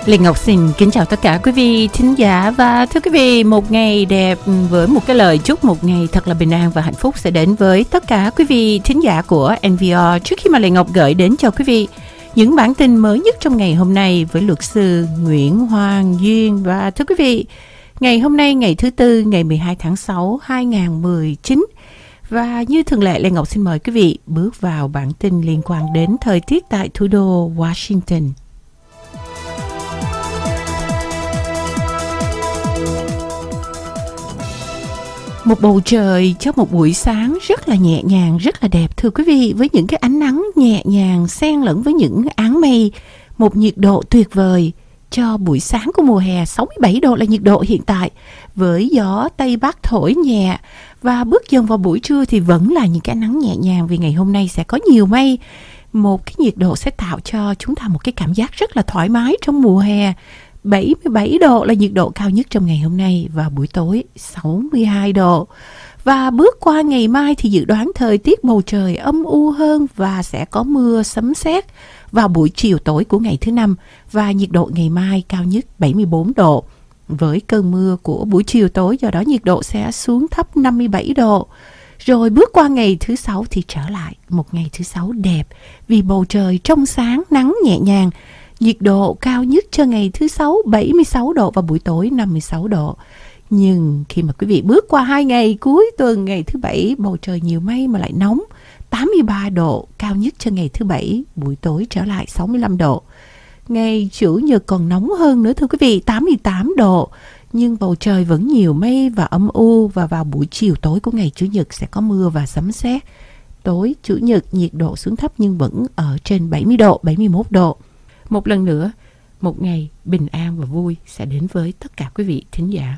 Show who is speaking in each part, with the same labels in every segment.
Speaker 1: Lê Ngọc xin kính chào tất cả quý vị thính giả. Và thưa quý vị, một ngày đẹp với một cái lời chúc một ngày thật là bình an và hạnh phúc sẽ đến với tất cả quý vị thính giả của NVR. Trước khi mà Lê Ngọc gửi đến cho quý vị những bản tin mới nhất trong ngày hôm nay với luật sư Nguyễn Hoàng Duyên. Và thưa quý vị, ngày hôm nay ngày thứ Tư, ngày 12 tháng 6, 2019. Và như thường lệ, Lê Ngọc xin mời quý vị bước vào bản tin liên quan đến thời tiết tại thủ đô Washington. Một bầu trời cho một buổi sáng rất là nhẹ nhàng, rất là đẹp thưa quý vị, với những cái ánh nắng nhẹ nhàng xen lẫn với những áng mây. Một nhiệt độ tuyệt vời cho buổi sáng của mùa hè, 67 độ là nhiệt độ hiện tại, với gió Tây Bắc thổi nhẹ. Và bước dần vào buổi trưa thì vẫn là những cái nắng nhẹ nhàng, vì ngày hôm nay sẽ có nhiều mây. Một cái nhiệt độ sẽ tạo cho chúng ta một cái cảm giác rất là thoải mái trong mùa hè. 77 độ là nhiệt độ cao nhất trong ngày hôm nay, và buổi tối 62 độ. Và bước qua ngày mai thì dự đoán thời tiết bầu trời âm u hơn và sẽ có mưa sấm sét vào buổi chiều tối của ngày thứ Năm, và nhiệt độ ngày mai cao nhất 74 độ với cơn mưa của buổi chiều tối, do đó nhiệt độ sẽ xuống thấp 57 độ. Rồi bước qua ngày thứ Sáu thì trở lại một ngày thứ Sáu đẹp, vì bầu trời trong sáng, nắng nhẹ nhàng. Nhiệt độ cao nhất cho ngày thứ Sáu 76 độ và buổi tối 56 độ. Nhưng khi mà quý vị bước qua 2 ngày cuối tuần, ngày thứ Bảy bầu trời nhiều mây mà lại nóng, 83 độ, cao nhất cho ngày thứ Bảy, buổi tối trở lại 65 độ. Ngày Chủ nhật còn nóng hơn nữa thưa quý vị, 88 độ. Nhưng bầu trời vẫn nhiều mây và âm u, và vào buổi chiều tối của ngày Chủ nhật sẽ có mưa và sấm sét. Tối Chủ nhật nhiệt độ xuống thấp nhưng vẫn ở trên 70 độ, 71 độ. Một lần nữa, một ngày bình an và vui sẽ đến với tất cả quý vị thính giả.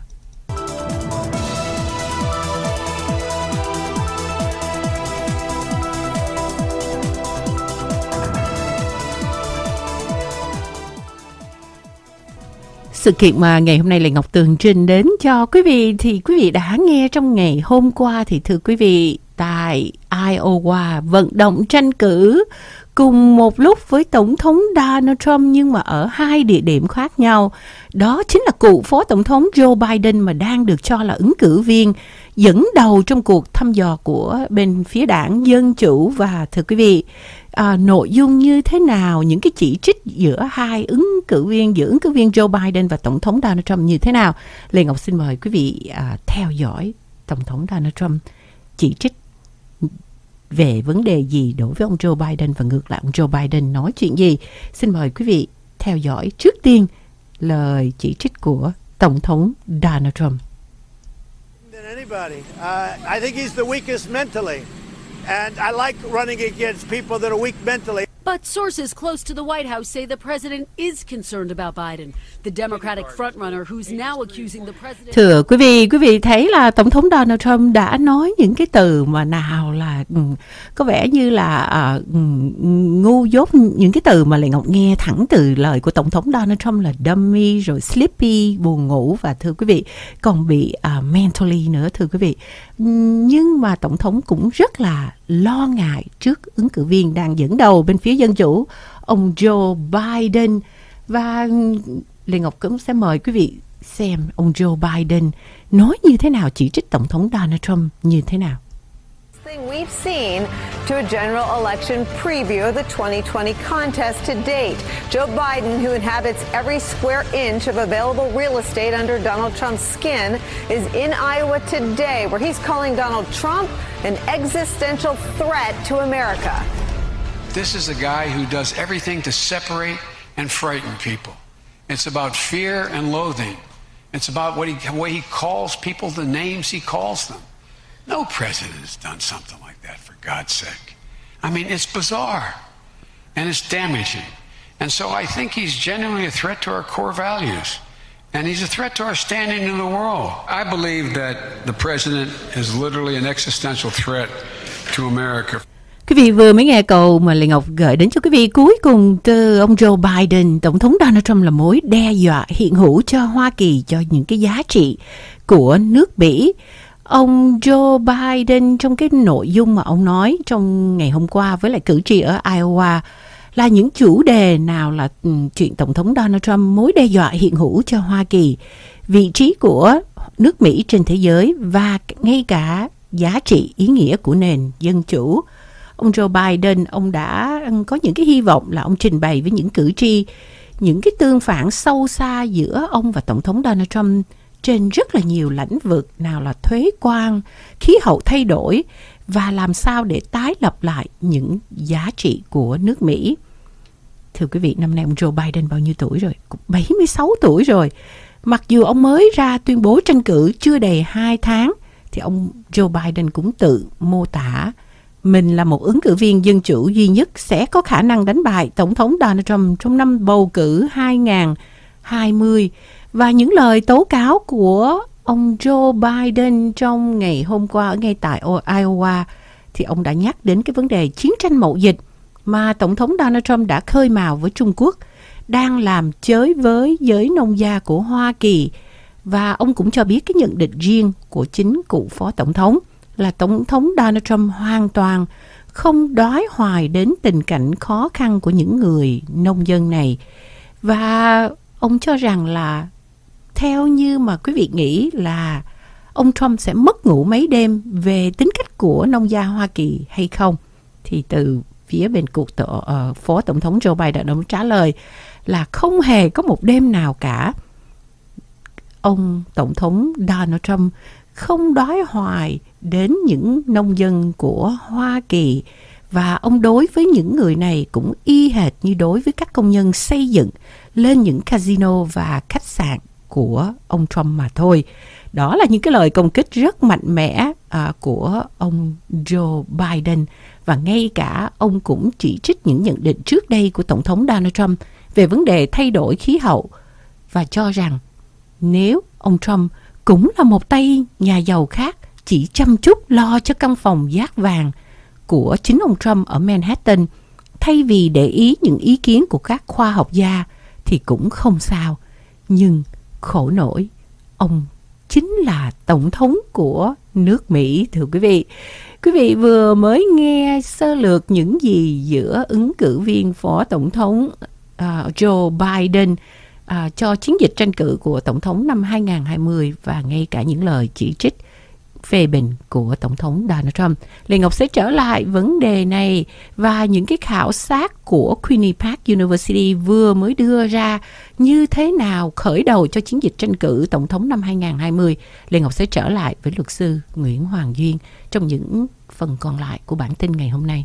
Speaker 1: Sự kiện mà ngày hôm nay là Ngọc tường trình đến cho quý vị thì quý vị đã nghe trong ngày hôm qua. Thì thưa quý vị, tại Iowa vận động tranh cử cùng một lúc với Tổng thống Donald Trump, nhưng mà ở 2 địa điểm khác nhau. Đó chính là cựu Phó Tổng thống Joe Biden, mà đang được cho là ứng cử viên dẫn đầu trong cuộc thăm dò của bên phía đảng Dân Chủ. Và thưa quý vị, nội dung như thế nào, những cái chỉ trích giữa hai ứng cử viên, giữa ứng cử viên Joe Biden và Tổng thống Donald Trump như thế nào? Lê Ngọc xin mời quý vị theo dõi Tổng thống Donald Trump chỉ trích về vấn đề gì đối với ông Joe Biden, và ngược lại ông Joe Biden nói chuyện gì. Xin mời quý vị theo dõi trước tiên lời chỉ trích của Tổng thống Donald Trump.
Speaker 2: I think he's the weakest mentally, and I like running against people that are weak mentally.
Speaker 3: But sources close to the White House say the president is concerned about Biden, the Democratic frontrunner who's now accusing the president.
Speaker 1: Thưa quý vị thấy là Tổng thống Donald Trump đã nói những cái từ mà nào là có vẻ như là ngu dốt, những cái từ mà lại Ngọc nghe thẳng từ lời của Tổng thống Donald Trump là dummy, rồi sleepy, buồn ngủ, và thưa quý vị còn bị mentally nữa thưa quý vị. Nhưng mà Tổng thống cũng rất là lo ngại trước ứng cử viên đang dẫn đầu bên phía Dân Chủ, ông Joe Biden. Và Lê Ngọc cũng sẽ mời quý vị xem ông Joe Biden nói như thế nào, chỉ trích Tổng thống Donald Trump như thế nào.
Speaker 4: We've seen to a general election preview of the 2020 contest to date. Joe Biden, who inhabits every square inch of available real estate under Donald Trump's skin, is in Iowa today, where he's calling Donald Trump an existential threat to America.
Speaker 5: This is a guy who does everything to separate and frighten people. It's about fear and loathing. It's about the way he calls people, the names he calls them. No president has done something like that, for God's sake. I mean, it's bizarre, and it's damaging. And so I think he's genuinely a threat to our core values, and he's a threat to our standing in the world. I believe that the president is literally an existential threat to America.
Speaker 1: Quý vị vừa mới nghe câu mà Lê Ngọc gửi đến cho quý vị cuối cùng từ ông Joe Biden. Tổng thống Donald Trump là mối đe dọa hiện hữu cho Hoa Kỳ, cho những cái giá trị của nước Mỹ. Ông Joe Biden trong cái nội dung mà ông nói trong ngày hôm qua với lại cử tri ở Iowa là những chủ đề nào là chuyện Tổng thống Donald Trump mối đe dọa hiện hữu cho Hoa Kỳ, vị trí của nước Mỹ trên thế giới và ngay cả giá trị ý nghĩa của nền dân chủ. Ông Joe Biden, ông đã có những cái hy vọng là ông trình bày với những cử tri những cái tương phản sâu xa giữa ông và Tổng thống Donald Trump trên rất là nhiều lĩnh vực, nào là thuế quan, khí hậu thay đổi và làm sao để tái lập lại những giá trị của nước Mỹ. Thưa quý vị, năm nay ông Joe Biden bao nhiêu tuổi rồi? Cũng 76 tuổi rồi. Mặc dù ông mới ra tuyên bố tranh cử chưa đầy 2 tháng, thì ông Joe Biden cũng tự mô tả mình là một ứng cử viên dân chủ duy nhất sẽ có khả năng đánh bại Tổng thống Donald Trump trong năm bầu cử 2020. Và những lời tố cáo của ông Joe Biden trong ngày hôm qua ở ngay tại Iowa, thì ông đã nhắc đến cái vấn đề chiến tranh mậu dịch mà Tổng thống Donald Trump đã khơi mào với Trung Quốc, đang làm chới với giới nông gia của Hoa Kỳ. Và ông cũng cho biết cái nhận định riêng của chính cựu phó tổng thống là Tổng thống Donald Trump hoàn toàn không đói hoài đến tình cảnh khó khăn của những người nông dân này. Và ông cho rằng là theo như mà quý vị nghĩ là ông Trump sẽ mất ngủ mấy đêm về tính cách của nông gia Hoa Kỳ hay không, thì từ phía bên phó tổng thống Joe Biden ông trả lời là không hề có một đêm nào cả. Ông Tổng thống Donald Trump không đói hoài đến những nông dân của Hoa Kỳ, và ông đối với những người này cũng y hệt như đối với các công nhân xây dựng lên những casino và khách sạn của ông Trump mà thôi. Đó là những cái lời công kích rất mạnh mẽ của ông Joe Biden. Và ngay cả ông cũng chỉ trích những nhận định trước đây của Tổng thống Donald Trump về vấn đề thay đổi khí hậu, và cho rằng nếu ông Trump cũng là một tay nhà giàu khác chỉ chăm chút lo cho căn phòng dát vàng của chính ông Trump ở Manhattan, thay vì để ý những ý kiến của các khoa học gia, thì cũng không sao. Nhưng khổ nổi, ông chính là tổng thống của nước Mỹ, thưa quý vị. Quý vị vừa mới nghe sơ lược những gì giữa ứng cử viên phó tổng thống Joe Biden cho chiến dịch tranh cử của tổng thống năm 2020, và ngay cả những lời chỉ trích phê bình của Tổng thống Donald Trump. Lê Ngọc sẽ trở lại vấn đề này và những cái khảo sát của Queen's Park University vừa mới đưa ra như thế nào khởi đầu cho chiến dịch tranh cử Tổng thống năm 2020. Lê Ngọc sẽ trở lại với luật sư Nguyễn Hoàng Duyên trong những phần còn lại của bản tin ngày hôm nay.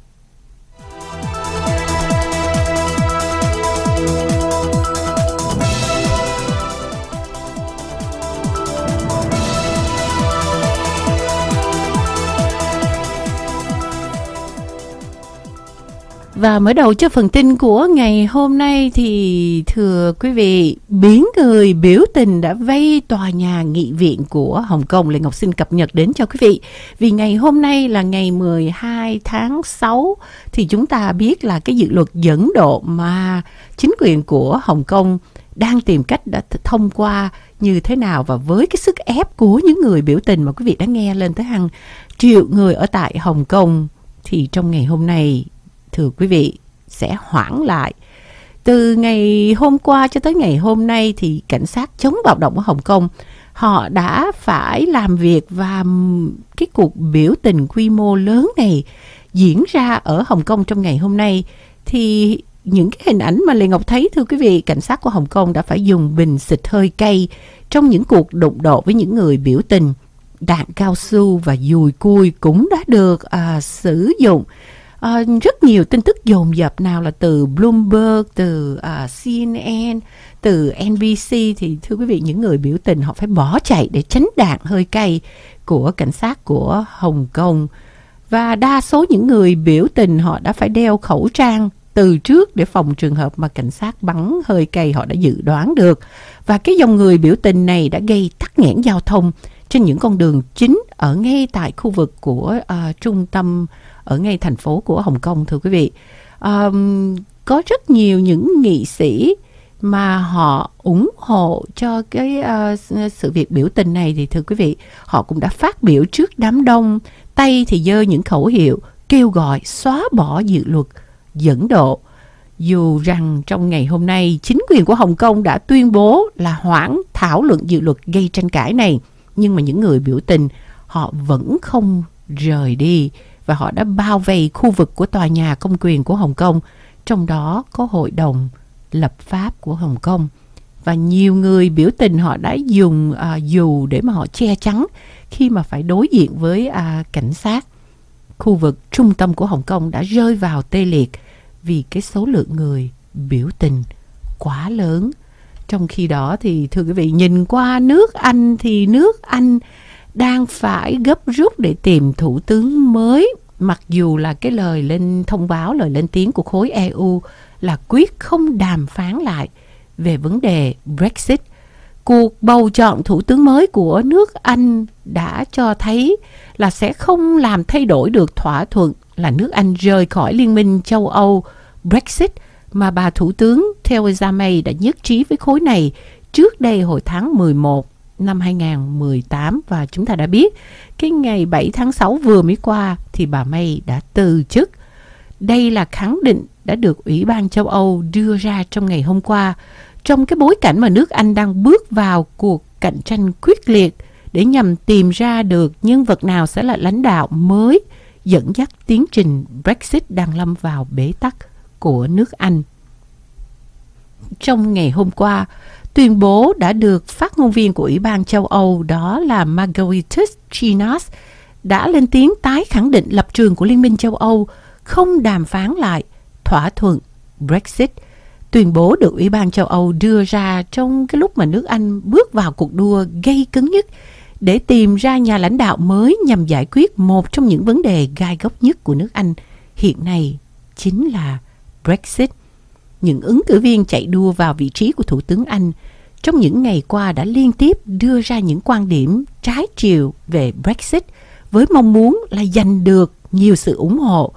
Speaker 1: Và mở đầu cho phần tin của ngày hôm nay thì thưa quý vị, biển người biểu tình đã vây tòa nhà nghị viện của Hồng Kông. Lê Ngọc xin cập nhật đến cho quý vị. Vì ngày hôm nay là ngày 12 tháng 6 thì chúng ta biết là cái dự luật dẫn độ mà chính quyền của Hồng Kông đang tìm cách đã thông qua như thế nào, và với cái sức ép của những người biểu tình mà quý vị đã nghe lên tới hàng triệu người ở tại Hồng Kông, thì trong ngày hôm nay thưa quý vị sẽ hoãn lại. Từ ngày hôm qua cho tới ngày hôm nay thì cảnh sát chống bạo động ở Hồng Kông họ đã phải làm việc, và cái cuộc biểu tình quy mô lớn này diễn ra ở Hồng Kông trong ngày hôm nay. Thì những cái hình ảnh mà Lê Ngọc thấy, thưa quý vị, cảnh sát của Hồng Kông đã phải dùng bình xịt hơi cay trong những cuộc đụng độ với những người biểu tình. Đạn cao su và dùi cui cũng đã được sử dụng. Rất nhiều tin tức dồn dập, nào là từ Bloomberg, từ CNN, từ NBC, thì thưa quý vị, những người biểu tình họ phải bỏ chạy để tránh đạn hơi cay của cảnh sát của Hồng Kông. Và đa số những người biểu tình họ đã phải đeo khẩu trang từ trước để phòng trường hợp mà cảnh sát bắn hơi cay họ đã dự đoán được. Và cái dòng người biểu tình này đã gây tắc nghẽn giao thông trên những con đường chính ở ngay tại khu vực của trung tâm, ở ngay thành phố của Hồng Kông, thưa quý vị. Có rất nhiều những nghị sĩ mà họ ủng hộ cho cái sự việc biểu tình này, thì thưa quý vị, họ cũng đã phát biểu trước đám đông, tay thì giơ những khẩu hiệu kêu gọi xóa bỏ dự luật dẫn độ. Dù rằng trong ngày hôm nay, chính quyền của Hồng Kông đã tuyên bố là hoãn thảo luận dự luật gây tranh cãi này, nhưng mà những người biểu tình họ vẫn không rời đi và họ đã bao vây khu vực của tòa nhà công quyền của Hồng Kông, trong đó có Hội đồng lập pháp của Hồng Kông. Và nhiều người biểu tình họ đã dùng dù để mà họ che chắn khi mà phải đối diện với cảnh sát. Khu vực trung tâm của Hồng Kông đã rơi vào tê liệt vì cái số lượng người biểu tình quá lớn. Trong khi đó thì thưa quý vị, nhìn qua nước Anh thì nước Anh đang phải gấp rút để tìm thủ tướng mới, mặc dù là cái lời lên tiếng của khối EU là quyết không đàm phán lại về vấn đề Brexit. Cuộc bầu chọn thủ tướng mới của nước Anh đã cho thấy là sẽ không làm thay đổi được thỏa thuận là nước Anh rời khỏi Liên minh châu Âu Brexit mà bà Thủ tướng Theresa May đã nhất trí với khối này trước đây hồi tháng 11 năm 2018. Và chúng ta đã biết cái ngày 7 tháng 6 vừa mới qua thì bà May đã từ chức. Đây là khẳng định đã được Ủy ban châu Âu đưa ra trong ngày hôm qua, trong cái bối cảnh mà nước Anh đang bước vào cuộc cạnh tranh quyết liệt để nhằm tìm ra được nhân vật nào sẽ là lãnh đạo mới dẫn dắt tiến trình Brexit đang lâm vào bế tắc của nước Anh. Trong ngày hôm qua, tuyên bố đã được phát ngôn viên của Ủy ban châu Âu đó là Margaritis Chinas đã lên tiếng tái khẳng định lập trường của Liên minh châu Âu không đàm phán lại thỏa thuận Brexit. Tuyên bố được Ủy ban châu Âu đưa ra trong cái lúc mà nước Anh bước vào cuộc đua gay cấn nhất để tìm ra nhà lãnh đạo mới nhằm giải quyết một trong những vấn đề gai góc nhất của nước Anh hiện nay, chính là Brexit. Những ứng cử viên chạy đua vào vị trí của Thủ tướng Anh trong những ngày qua đã liên tiếp đưa ra những quan điểm trái chiều về Brexit với mong muốn là giành được nhiều sự ủng hộ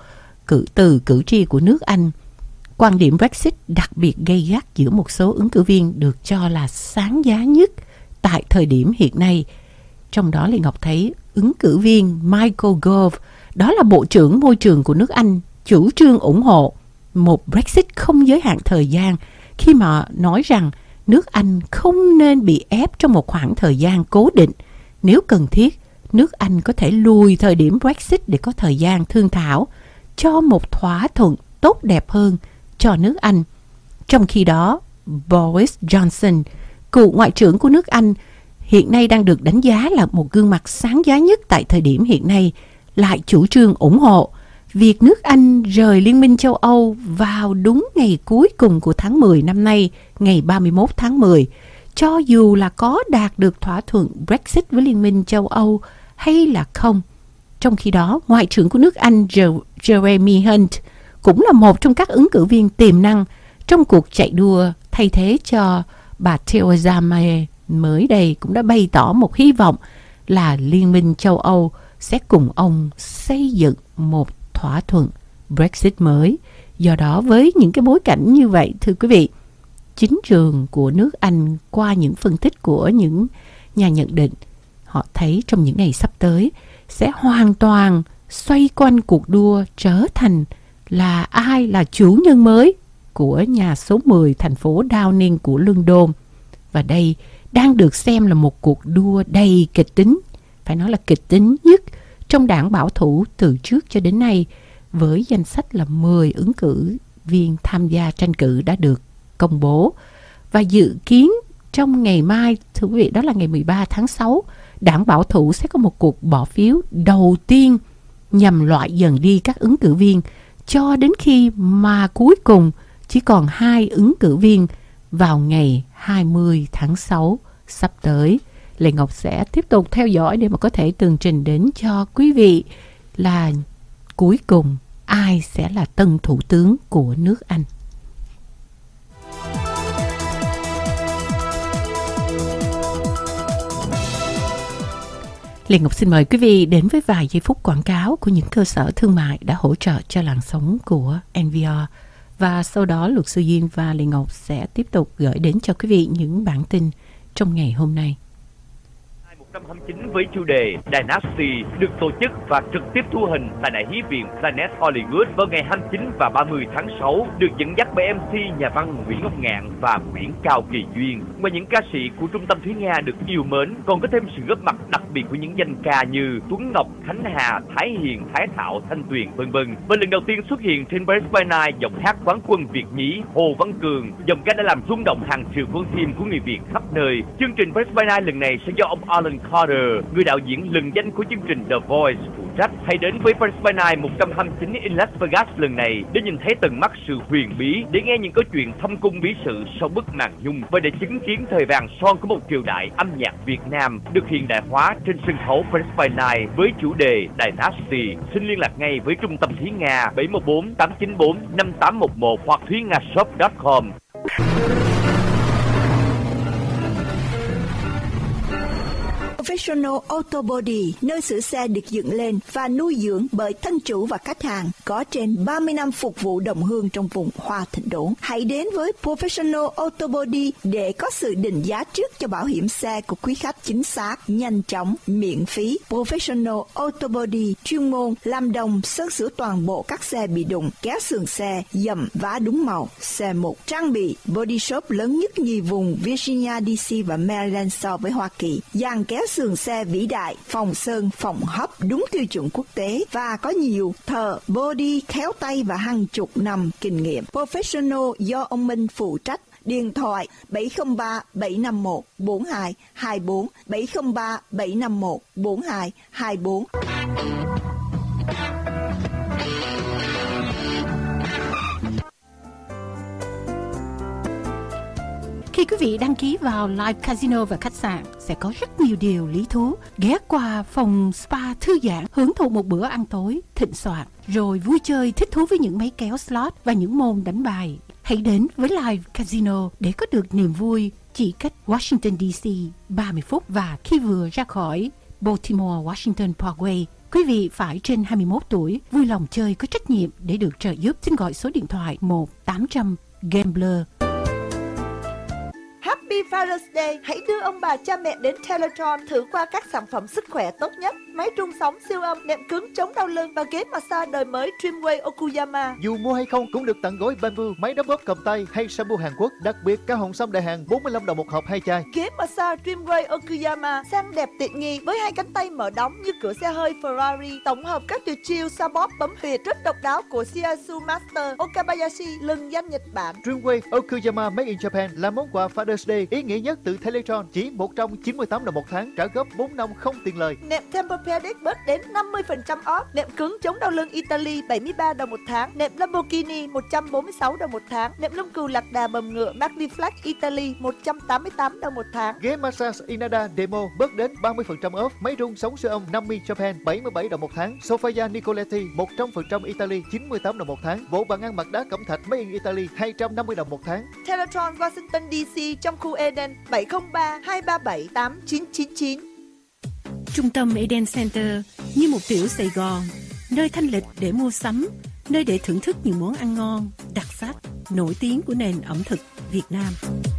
Speaker 1: từ cử tri của nước Anh. Quan điểm Brexit đặc biệt gay gắt giữa một số ứng cử viên được cho là sáng giá nhất tại thời điểm hiện nay. Trong đó Lê Ngọc thấy ứng cử viên Michael Gove, đó là Bộ trưởng Môi trường của nước Anh, chủ trương ủng hộ một Brexit không giới hạn thời gian khi mà nói rằng nước Anh không nên bị ép trong một khoảng thời gian cố định. Nếu cần thiết, nước Anh có thể lùi thời điểm Brexit để có thời gian thương thảo cho một thỏa thuận tốt đẹp hơn cho nước Anh. Trong khi đó, Boris Johnson, cựu ngoại trưởng của nước Anh, hiện nay đang được đánh giá là một gương mặt sáng giá nhất tại thời điểm hiện nay, lại chủ trương ủng hộ việc nước Anh rời Liên minh châu Âu vào đúng ngày cuối cùng của tháng 10 năm nay, ngày 31 tháng 10, cho dù là có đạt được thỏa thuận Brexit với Liên minh châu Âu hay là không. Trong khi đó, Ngoại trưởng của nước Anh Jeremy Hunt cũng là một trong các ứng cử viên tiềm năng trong cuộc chạy đua thay thế cho bà Theresa May mới đây, cũng đã bày tỏ một hy vọng là Liên minh châu Âu sẽ cùng ông xây dựng một thỏa thuận Brexit mới. Do đó, với những cái bối cảnh như vậy, thưa quý vị, chính trường của nước Anh qua những phân tích của những nhà nhận định, họ thấy trong những ngày sắp tới sẽ hoàn toàn xoay quanh cuộc đua trở thành là ai là chủ nhân mới của nhà số 10 thành phố Downing của London. Và đây đang được xem là một cuộc đua đầy kịch tính, phải nói là kịch tính nhất trong đảng bảo thủ từ trước cho đến nay, với danh sách là 10 ứng cử viên tham gia tranh cử đã được công bố. Và dự kiến trong ngày mai, thưa quý vị, đó là ngày 13 tháng 6, đảng bảo thủ sẽ có một cuộc bỏ phiếu đầu tiên nhằm loại dần đi các ứng cử viên cho đến khi mà cuối cùng chỉ còn 2 ứng cử viên vào ngày 20 tháng 6 sắp tới. Lê Ngọc sẽ tiếp tục theo dõi để mà có thể tường trình đến cho quý vị là cuối cùng ai sẽ là tân thủ tướng của nước Anh. Lê Ngọc xin mời quý vị đến với vài giây phút quảng cáo của những cơ sở thương mại đã hỗ trợ cho làn sóng của NPR. Và sau đó luật sư Duyên và Lê Ngọc sẽ tiếp tục gửi đến cho quý vị những bản tin trong ngày hôm nay.
Speaker 6: 129 với chủ đề Dynasty được tổ chức và trực tiếp thu hình tại Đại Hí viện Planet Hollywood vào ngày 29 và 30 tháng 6, được dẫn dắt bởi MC nhà văn Nguyễn Ngọc Ngạn và Nguyễn Cao Kỳ Duyên. Ngoài những ca sĩ của Trung tâm Thúy Nga được yêu mến, còn có thêm sự góp mặt đặc biệt của những danh ca như Tuấn Ngọc, Khánh Hà, Thái Hiền, Thái Thảo, Thanh Tuyền, v.v. Và lần đầu tiên xuất hiện trên Paris by Night, giọng hát quán quân Việt nhí Hồ Văn Cường, giọng ca đã làm rung động hàng triệu con tim của người Việt khắp nơi. Chương trình Paris by Night lần này sẽ do ông Alan Carter, người đạo diễn lừng danh của chương trình The Voice, phụ trách. Hãy đến với Paris by Night 129 in Las Vegas lần này để nhìn thấy tận mắt sự huyền bí, để nghe những câu chuyện thâm cung bí sự sau bức màn nhung, và để chứng kiến thời vàng son của một triều đại âm nhạc Việt Nam được hiện đại hóa trên sân khấu Paris by Night với chủ đề Dynasty. Xin liên lạc ngay với Trung tâm Thúy Nga 714 894 5811 hoặc thuyngasshop.com.
Speaker 7: Professional Auto Body, nơi sửa xe được dựng lên và nuôi dưỡng bởi thân chủ và khách hàng, có trên 30 năm phục vụ đồng hương trong vùng Hoa Thịnh Đốn. Hãy đến với Professional Auto Body để có sự định giá trước cho bảo hiểm xe của quý khách chính xác, nhanh chóng, miễn phí. Professional Auto Body chuyên môn làm đồng, sơn sửa toàn bộ các xe bị đụng, kéo sườn xe, dầm vá đúng màu. Xe 1 trang bị body shop lớn nhất nhì vùng Virginia, DC và Maryland so với Hoa Kỳ. Dàn kéo sườn xe vĩ đại, phòng sơn, phòng hấp đúng tiêu chuẩn quốc tế và có nhiều thợ body khéo tay và hàng chục năm kinh nghiệm. Professional do ông Minh phụ trách. Điện thoại 703-751-4224, 703-751-4224.
Speaker 1: Khi quý vị đăng ký vào Live Casino và khách sạn sẽ có rất nhiều điều lý thú. Ghé qua phòng spa thư giãn, hưởng thụ một bữa ăn tối thịnh soạn, rồi vui chơi thích thú với những máy kéo slot và những môn đánh bài. Hãy đến với Live Casino để có được niềm vui chỉ cách Washington DC 30 phút, và khi vừa ra khỏi Baltimore Washington Parkway, quý vị phải trên 21 tuổi, vui lòng chơi có trách nhiệm để được trợ giúp. Xin gọi số điện thoại 1-800-GAMBLER.
Speaker 8: Happy Father's Day! Hãy đưa ông bà cha mẹ đến Teletron thử qua các sản phẩm sức khỏe tốt nhất: máy trung sóng siêu âm, nệm cứng chống đau lưng và ghế massage đời mới Dreamway Okuyama.
Speaker 9: Dù mua hay không cũng được tặng gói bamboo, máy đấm bóp cầm tay hay shampoo Hàn Quốc. Đặc biệt cá hồng sâm đại hàng 45 đồng một hộp 2 chai.
Speaker 8: Ghế massage Dreamway Okuyama sang đẹp tiện nghi với 2 cánh tay mở đóng như cửa xe hơi Ferrari. Tổng hợp các tuyệt chiêu xoa bóp bấm huyệt rất độc đáo của Shiatsu Master Okabayashi, lừng danh Nhật Bản.
Speaker 9: Dreamway Okuyama Made in Japan là món quà Father's Day ý nghĩa nhất từ Teletron, chỉ 198 đồng một tháng, trả góp 4 năm không tiền lời.
Speaker 8: Nệm Tempur-Pedic bớt đến 50% off. Nệm cứng chống đau lưng Italy 73 đồng một tháng. Nệm Lamborghini 146 đồng một tháng. Nệm lông cừu lạc đà bầm ngựa Magniflex Italy 188 đồng một tháng.
Speaker 9: Ghế massage Inada Demo bớt đến 30% off. Máy rung sóng siêu âm Nami Japan 77 đồng một tháng. Sofia Nicoletti 100% Italy 98 đồng một tháng. Bộ bàn ăn mặt đá cẩm thạch Made in Italy 250 đồng một tháng.
Speaker 8: Teletron Washington DC trong khu Eden 703-237-8999.
Speaker 1: Trung tâm Eden Center như một tiểu Sài Gòn, nơi thanh lịch để mua sắm, nơi để thưởng thức những món ăn ngon, đặc sắc, nổi tiếng của nền ẩm thực Việt Nam.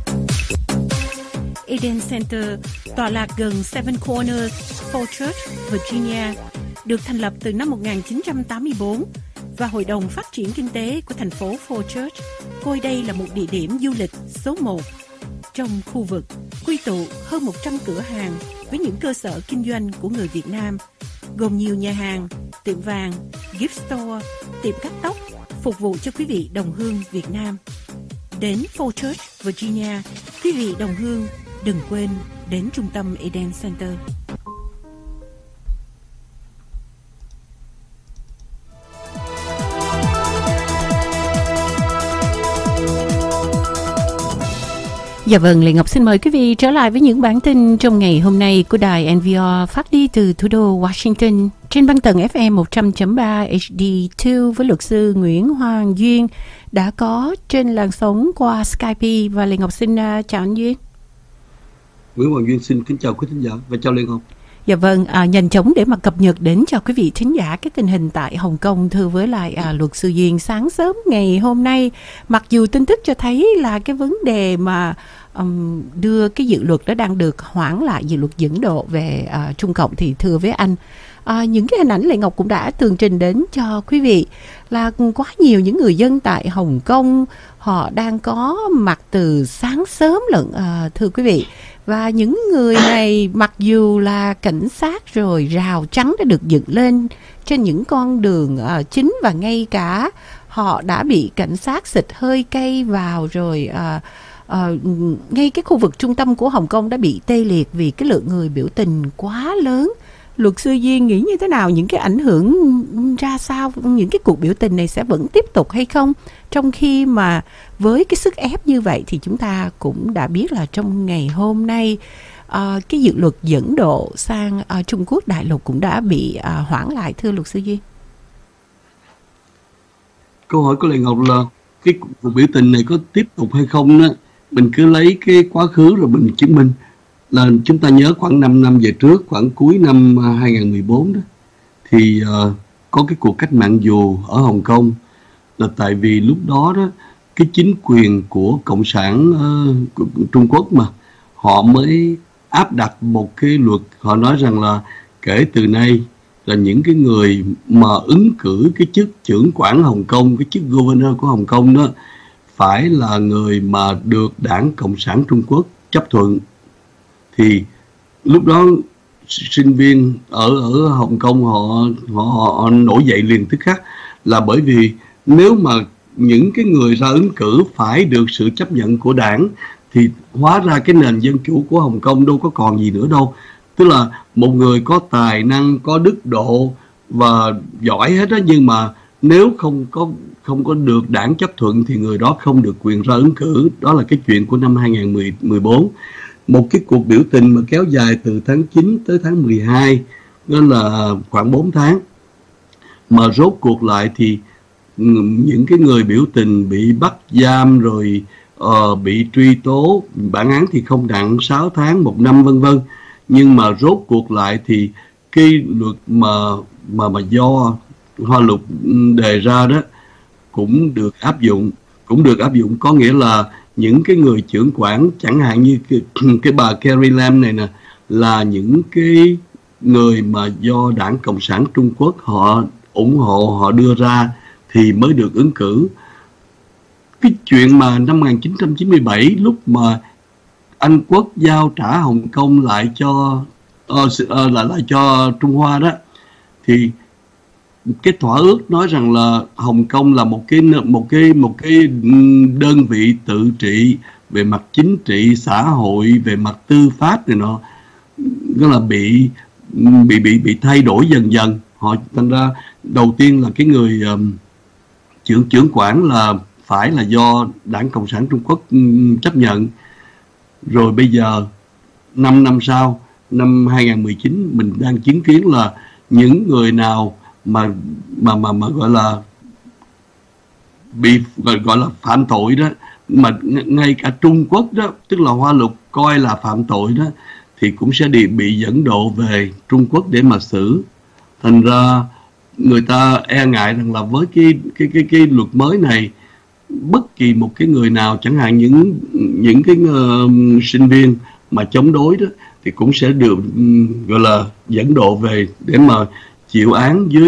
Speaker 1: Eden Center tọa lạc gần Seven Corners, Fort Church, Virginia, được thành lập từ năm 1984 và Hội đồng Phát triển Kinh tế của thành phố Fort Church coi đây là một địa điểm du lịch số 1 trong khu vực, quy tụ hơn 100 cửa hàng với những cơ sở kinh doanh của người Việt Nam, gồm nhiều nhà hàng, tiệm vàng, gift store, tiệm cắt tóc, phục vụ cho quý vị đồng hương Việt Nam. Đến Fort Church, Virginia, quý vị đồng hương đừng quên đến trung tâm Eden Center. Dạ vâng, Lệ Ngọc xin mời quý vị trở lại với những bản tin trong ngày hôm nay của đài NVR phát đi từ thủ đô Washington trên băng tần FM 100.3 HD2 với luật sư Nguyễn Hoàng Duyên đã có trên làn sóng qua Skype. Và Lệ Ngọc xin chào anh Duyên.
Speaker 10: Nguyễn Hoàng Duyên xin kính chào quý thính giả và chào Lệ Ngọc.
Speaker 1: Dạ vâng, nhanh chóng để mà cập nhật đến cho quý vị thính giả cái tình hình tại Hồng Kông thưa với lại luật sư Duyên. Sáng sớm ngày hôm nay, mặc dù tin tức cho thấy là cái vấn đề mà đưa cái dự luật đó đang được hoãn lại, dự luật dẫn độ về Trung Cộng, thì thưa với anh, những cái hình ảnh Lệ Ngọc cũng đã tường trình đến cho quý vị là quá nhiều những người dân tại Hồng Kông họ đang có mặt từ sáng sớm lận, thưa quý vị. Và những người này mặc dù là cảnh sát rồi rào chắn đã được dựng lên trên những con đường chính, và ngay cả họ đã bị cảnh sát xịt hơi cay vào rồi, ngay cái khu vực trung tâm của Hồng Kông đã bị tê liệt vì cái lượng người biểu tình quá lớn. Luật sư Duyên nghĩ như thế nào, những cái ảnh hưởng ra sao, những cái cuộc biểu tình này sẽ vẫn tiếp tục hay không? Trong khi mà với cái sức ép như vậy thì chúng ta cũng đã biết là trong ngày hôm nay cái dự luật dẫn độ sang Trung Quốc đại lục cũng đã bị hoãn lại, thưa luật sư Duyên.
Speaker 10: Câu hỏi của Lệ Ngọc là cái cuộc biểu tình này có tiếp tục hay không đó, mình cứ lấy cái quá khứ rồi mình chứng minh. Là chúng ta nhớ khoảng 5 năm về trước, khoảng cuối năm 2014 đó, thì có cái cuộc cách mạng dù ở Hồng Kông, là tại vì lúc đó đó cái chính quyền của Cộng sản Trung Quốc mà họ mới áp đặt một cái luật. Họ nói rằng là kể từ nay là những cái người mà ứng cử cái chức trưởng quản Hồng Kông, cái chức governor của Hồng Kông đó, phải là người mà được Đảng Cộng sản Trung Quốc chấp thuận. Thì lúc đó sinh viên ở Hồng Kông họ nổi dậy liền tức khắc, là bởi vì nếu mà những cái người ra ứng cử phải được sự chấp nhận của đảng thì hóa ra cái nền dân chủ của Hồng Kông đâu có còn gì nữa đâu. Tức là một người có tài năng, có đức độ và giỏi hết đó, nhưng mà nếu không có được đảng chấp thuận thì người đó không được quyền ra ứng cử. Đó là cái chuyện của năm 2014. Một cái cuộc biểu tình mà kéo dài từ tháng 9 tới tháng 12, đó là khoảng 4 tháng. Mà rốt cuộc lại thì những cái người biểu tình bị bắt giam rồi bị truy tố, bản án thì không nặng, 6 tháng, 1 năm vân vân. Nhưng mà rốt cuộc lại thì cái luật mà do Hoa Lục đề ra đó cũng được áp dụng, có nghĩa là những cái người trưởng quản, chẳng hạn như cái bà Carrie Lam này nè, là những cái người mà do Đảng Cộng sản Trung Quốc họ ủng hộ, họ đưa ra thì mới được ứng cử. Cái chuyện mà năm 1997 lúc mà Anh Quốc giao trả Hồng Kông lại cho Trung Hoa đó, thì cái thỏa ước nói rằng là Hồng Kông là một cái đơn vị tự trị về mặt chính trị, xã hội, về mặt tư pháp này nọ, đó là bị thay đổi dần dần. Họ thành ra đầu tiên là cái người trưởng quản là phải là do Đảng Cộng sản Trung Quốc chấp nhận. Rồi bây giờ 5 năm sau, năm 2019, mình đang chứng kiến là những người nào mà gọi là bị gọi là phạm tội đó, mà ngay cả Trung Quốc đó, tức là Hoa Lục coi là phạm tội đó, thì cũng sẽ bị dẫn độ về Trung Quốc để mà xử. Thành ra người ta e ngại rằng là với cái luật mới này, bất kỳ một cái người nào, chẳng hạn những cái sinh viên mà chống đối đó, thì cũng sẽ được gọi là dẫn độ về để mà chịu án dưới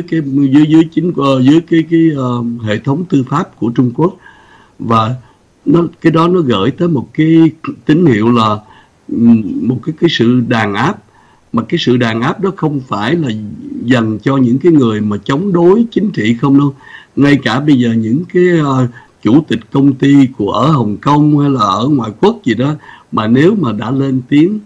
Speaker 10: cái hệ thống tư pháp của Trung Quốc. Và cái đó nó gửi tới một cái tín hiệu là một cái sự đàn áp, mà cái sự đàn áp đó không phải là dành cho những cái người mà chống đối chính trị không đâu. Ngay cả bây giờ những cái chủ tịch công ty ở Hồng Kông hay là ở ngoại quốc gì đó, mà nếu mà đã lên tiếng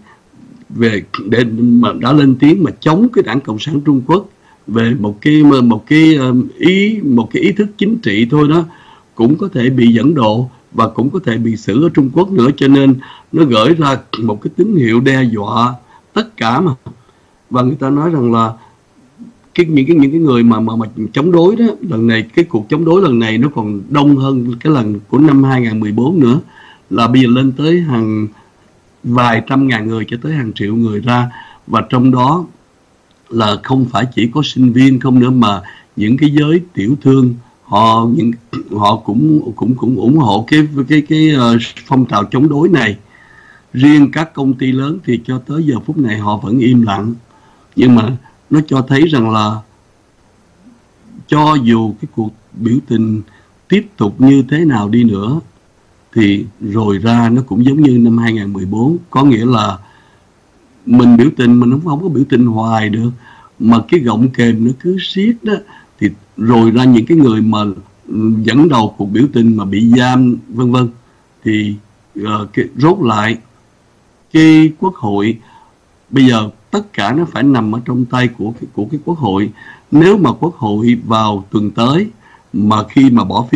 Speaker 10: mà chống cái Đảng Cộng sản Trung Quốc về một cái ý thức chính trị thôi đó, cũng có thể bị dẫn độ và cũng có thể bị xử ở Trung Quốc nữa. Cho nên nó gửi ra một cái tín hiệu đe dọa tất cả mà. Và người ta nói rằng là những cái người mà chống đối đó, lần này cái cuộc chống đối lần này nó còn đông hơn cái lần của năm 2014 nữa, là bây giờ lên tới hàng vài trăm ngàn người cho tới hàng triệu người ra. Và trong đó là không phải chỉ có sinh viên không nữa, mà những cái giới tiểu thương họ cũng ủng hộ cái phong trào chống đối này. Riêng các công ty lớn thì cho tới giờ phút này họ vẫn im lặng. Nhưng mà nó cho thấy rằng là cho dù cái cuộc biểu tình tiếp tục như thế nào đi nữa thì rồi ra nó cũng giống như năm 2014. Có nghĩa là mình biểu tình mình không có biểu tình hoài được, mà cái gọng kềm nó cứ siết đó, thì rồi ra những cái người mà dẫn đầu cuộc biểu tình mà bị giam vân vân thì rốt lại cái quốc hội bây giờ tất cả nó phải nằm ở trong tay của cái quốc hội. Nếu mà quốc hội vào tuần tới mà khi mà bỏ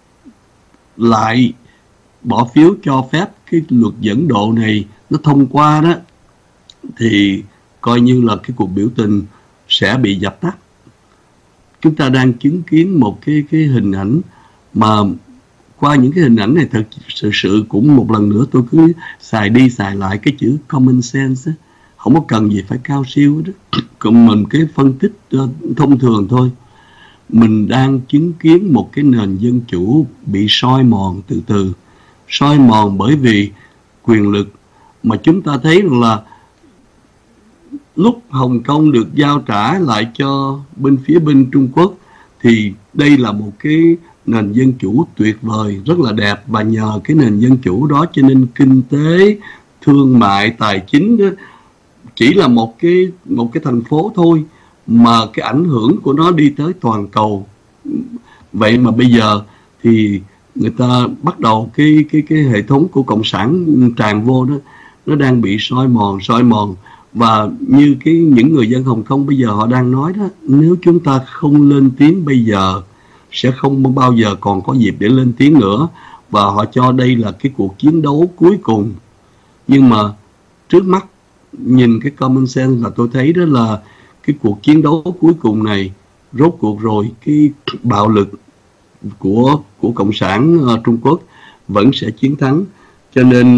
Speaker 10: phiếu cho phép cái luật dẫn độ này nó thông qua đó, thì coi như là cái cuộc biểu tình sẽ bị dập tắt. Chúng ta đang chứng kiến một cái hình ảnh mà qua những cái hình ảnh này thật sự cũng một lần nữa tôi cứ xài đi xài lại cái chữ common sense á. Không có cần gì phải cao siêu đó. Còn mình cái phân tích thông thường thôi. Mình đang chứng kiến một cái nền dân chủ bị soi mòn từ từ. Soi mòn bởi vì quyền lực mà chúng ta thấy rằng là lúc Hồng Kông được giao trả lại cho phía bên Trung Quốc thì đây là một cái nền dân chủ tuyệt vời, rất là đẹp, và nhờ cái nền dân chủ đó cho nên kinh tế, thương mại, tài chính đó, chỉ là một cái thành phố thôi mà cái ảnh hưởng của nó đi tới toàn cầu. Vậy mà bây giờ thì người ta bắt đầu cái hệ thống của cộng sản tràn vô đó, nó đang bị soi mòn. Và như những người dân Hồng Kông bây giờ họ đang nói đó, nếu chúng ta không lên tiếng bây giờ sẽ không bao giờ còn có dịp để lên tiếng nữa, và họ cho đây là cái cuộc chiến đấu cuối cùng. Nhưng mà trước mắt nhìn cái common sense là tôi thấy đó là cái cuộc chiến đấu cuối cùng này rốt cuộc rồi cái bạo lực của cộng sản Trung Quốc vẫn sẽ chiến thắng. Cho nên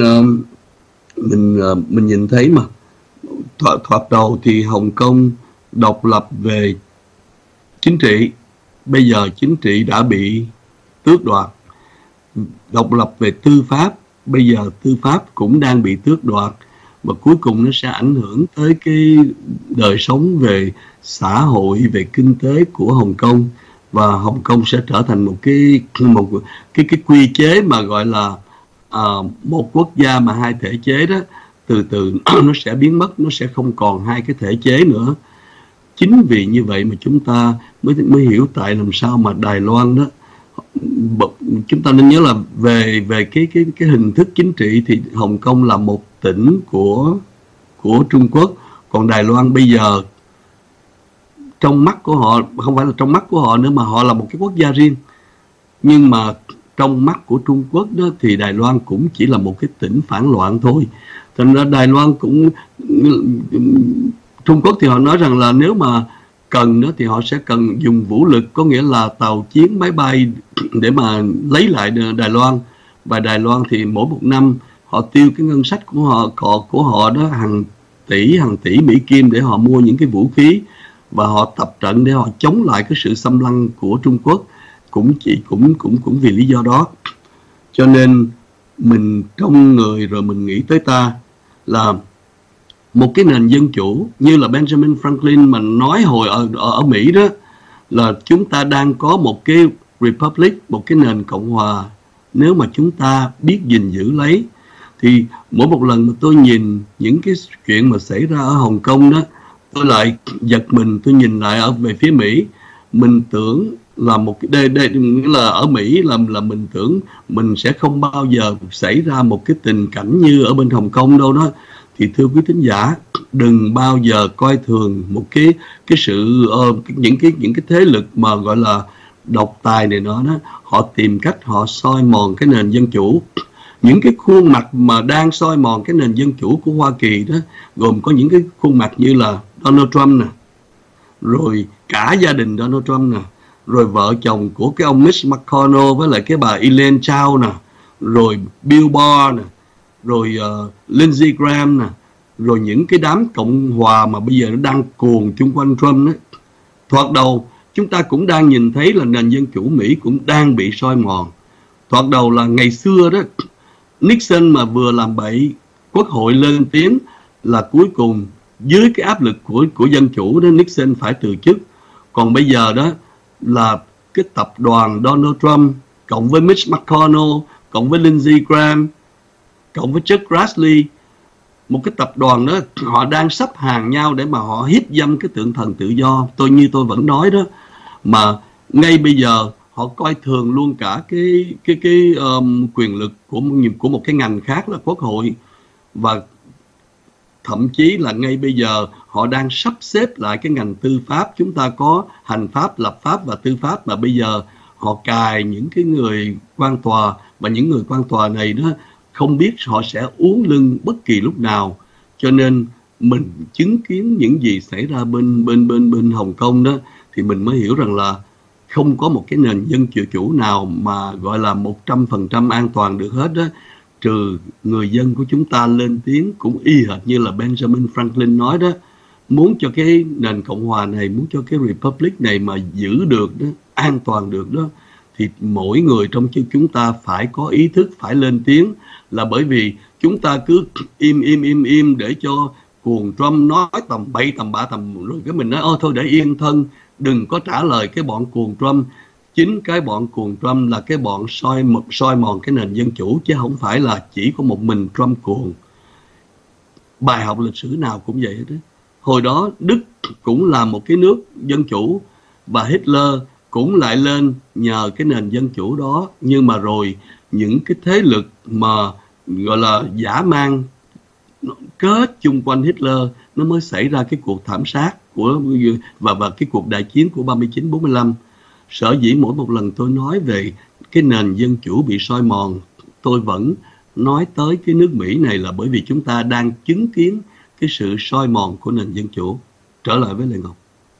Speaker 10: mình nhìn thấy mà thoạt đầu thì Hồng Kông độc lập về chính trị, bây giờ chính trị đã bị tước đoạt. Độc lập về tư pháp, bây giờ tư pháp cũng đang bị tước đoạt, và cuối cùng nó sẽ ảnh hưởng tới cái đời sống về xã hội, về kinh tế của Hồng Kông, và Hồng Kông sẽ trở thành một cái quy chế mà gọi là một quốc gia mà hai thể chế đó. Từ từ nó sẽ biến mất, nó sẽ không còn hai cái thể chế nữa. Chính vì như vậy mà chúng ta mới hiểu tại làm sao mà Đài Loan đó, chúng ta nên nhớ là về cái hình thức chính trị thì Hồng Kông là một tỉnh của Trung Quốc, còn Đài Loan bây giờ trong mắt của họ, không phải là trong mắt của họ nữa mà họ là một cái quốc gia riêng, nhưng mà trong mắt của Trung Quốc đó thì Đài Loan cũng chỉ là một cái tỉnh phản loạn thôi. Thành ra Đài Loan cũng, Trung Quốc thì họ nói rằng là nếu mà cần nữa thì họ sẽ cần dùng vũ lực, có nghĩa là tàu chiến, máy bay để mà lấy lại Đài Loan. Và Đài Loan thì mỗi một năm họ tiêu cái ngân sách của họ đó hàng tỷ Mỹ Kim để họ mua những cái vũ khí, và họ tập trận để họ chống lại cái sự xâm lăng của Trung Quốc, cũng vì lý do đó. Cho nên mình trong người rồi mình nghĩ tới ta là một cái nền dân chủ như là Benjamin Franklin mà nói hồi ở Mỹ đó, là chúng ta đang có một cái republic, một cái nền cộng hòa. Nếu mà chúng ta biết gìn giữ lấy, thì mỗi một lần mà tôi nhìn những cái chuyện mà xảy ra ở Hồng Kông đó, tôi lại giật mình, tôi nhìn lại về phía Mỹ, mình tưởng là một cái đây nghĩa là ở Mỹ là mình tưởng mình sẽ không bao giờ xảy ra một cái tình cảnh như ở bên Hồng Kông đâu đó. Thì thưa quý thính giả, đừng bao giờ coi thường một cái sự những cái thế lực mà gọi là độc tài này đó, họ tìm cách họ soi mòn cái nền dân chủ. Những cái khuôn mặt mà đang soi mòn cái nền dân chủ của Hoa Kỳ đó, gồm có những cái khuôn mặt như là Donald Trump nè, rồi cả gia đình Donald Trump nè, rồi vợ chồng của cái ông Mitch McConnell với lại cái bà Elaine Chao nè, rồi Bill Barr nè, rồi Lindsey Graham nè, rồi những cái đám Cộng hòa mà bây giờ nó đang cuồng chung quanh Trump đó. Thoạt đầu chúng ta cũng đang nhìn thấy là nền dân chủ Mỹ cũng đang bị soi mòn. Thoạt đầu là ngày xưa đó, Nixon mà vừa làm bậy Quốc hội lên tiếng là cuối cùng dưới cái áp lực của dân chủ đó, Nixon phải từ chức. Còn bây giờ đó là cái tập đoàn Donald Trump cộng với Mitch McConnell, cộng với Lindsey Graham, cộng với Chuck Grassley, một cái tập đoàn đó, họ đang sắp hàng nhau để mà họ hiếp dâm cái tượng thần tự do. Như tôi vẫn nói đó, mà ngay bây giờ họ coi thường luôn cả cái quyền lực của một cái ngành khác là Quốc hội, và thậm chí là ngay bây giờ họ đang sắp xếp lại cái ngành tư pháp. Chúng ta có hành pháp, lập pháp và tư pháp, mà bây giờ họ cài những cái người quan tòa, và những người quan tòa này đó không biết họ sẽ uốn lưng bất kỳ lúc nào. Cho nên mình chứng kiến những gì xảy ra bên Hồng Kông đó, thì mình mới hiểu rằng là không có một cái nền dân chủ nào mà gọi là 100% an toàn được hết đó, trừ người dân của chúng ta lên tiếng cũng y hệt như là Benjamin Franklin nói đó. Muốn cho cái nền Cộng hòa này, muốn cho cái Republic này mà giữ được đó, an toàn được đó, thì mỗi người trong chúng ta phải có ý thức, phải lên tiếng. Là bởi vì chúng ta cứ im để cho cuồng Trump nói tầm bậy tầm bạ rồi cái mình nói thôi để yên thân, đừng có trả lời cái bọn cuồng Trump. Chính cái bọn cuồng Trump là cái bọn soi mòn cái nền dân chủ, chứ không phải là chỉ có một mình Trump cuồng. Bài học lịch sử nào cũng vậy đó. Hồi đó Đức cũng là một cái nước dân chủ, và Hitler cũng lại lên nhờ cái nền dân chủ đó. Nhưng mà rồi những cái thế lực mà gọi là dã man kết chung quanh Hitler, nó mới xảy ra cái cuộc thảm sát và cái cuộc đại chiến của 39-45. Sở dĩ mỗi một lần tôi nói về cái nền dân chủ bị soi mòn, tôi vẫn nói tới cái nước Mỹ này là bởi vì chúng ta đang chứng kiến cái sự soi mòn của nền dân chủ. Trở lại với Lê Ngọc.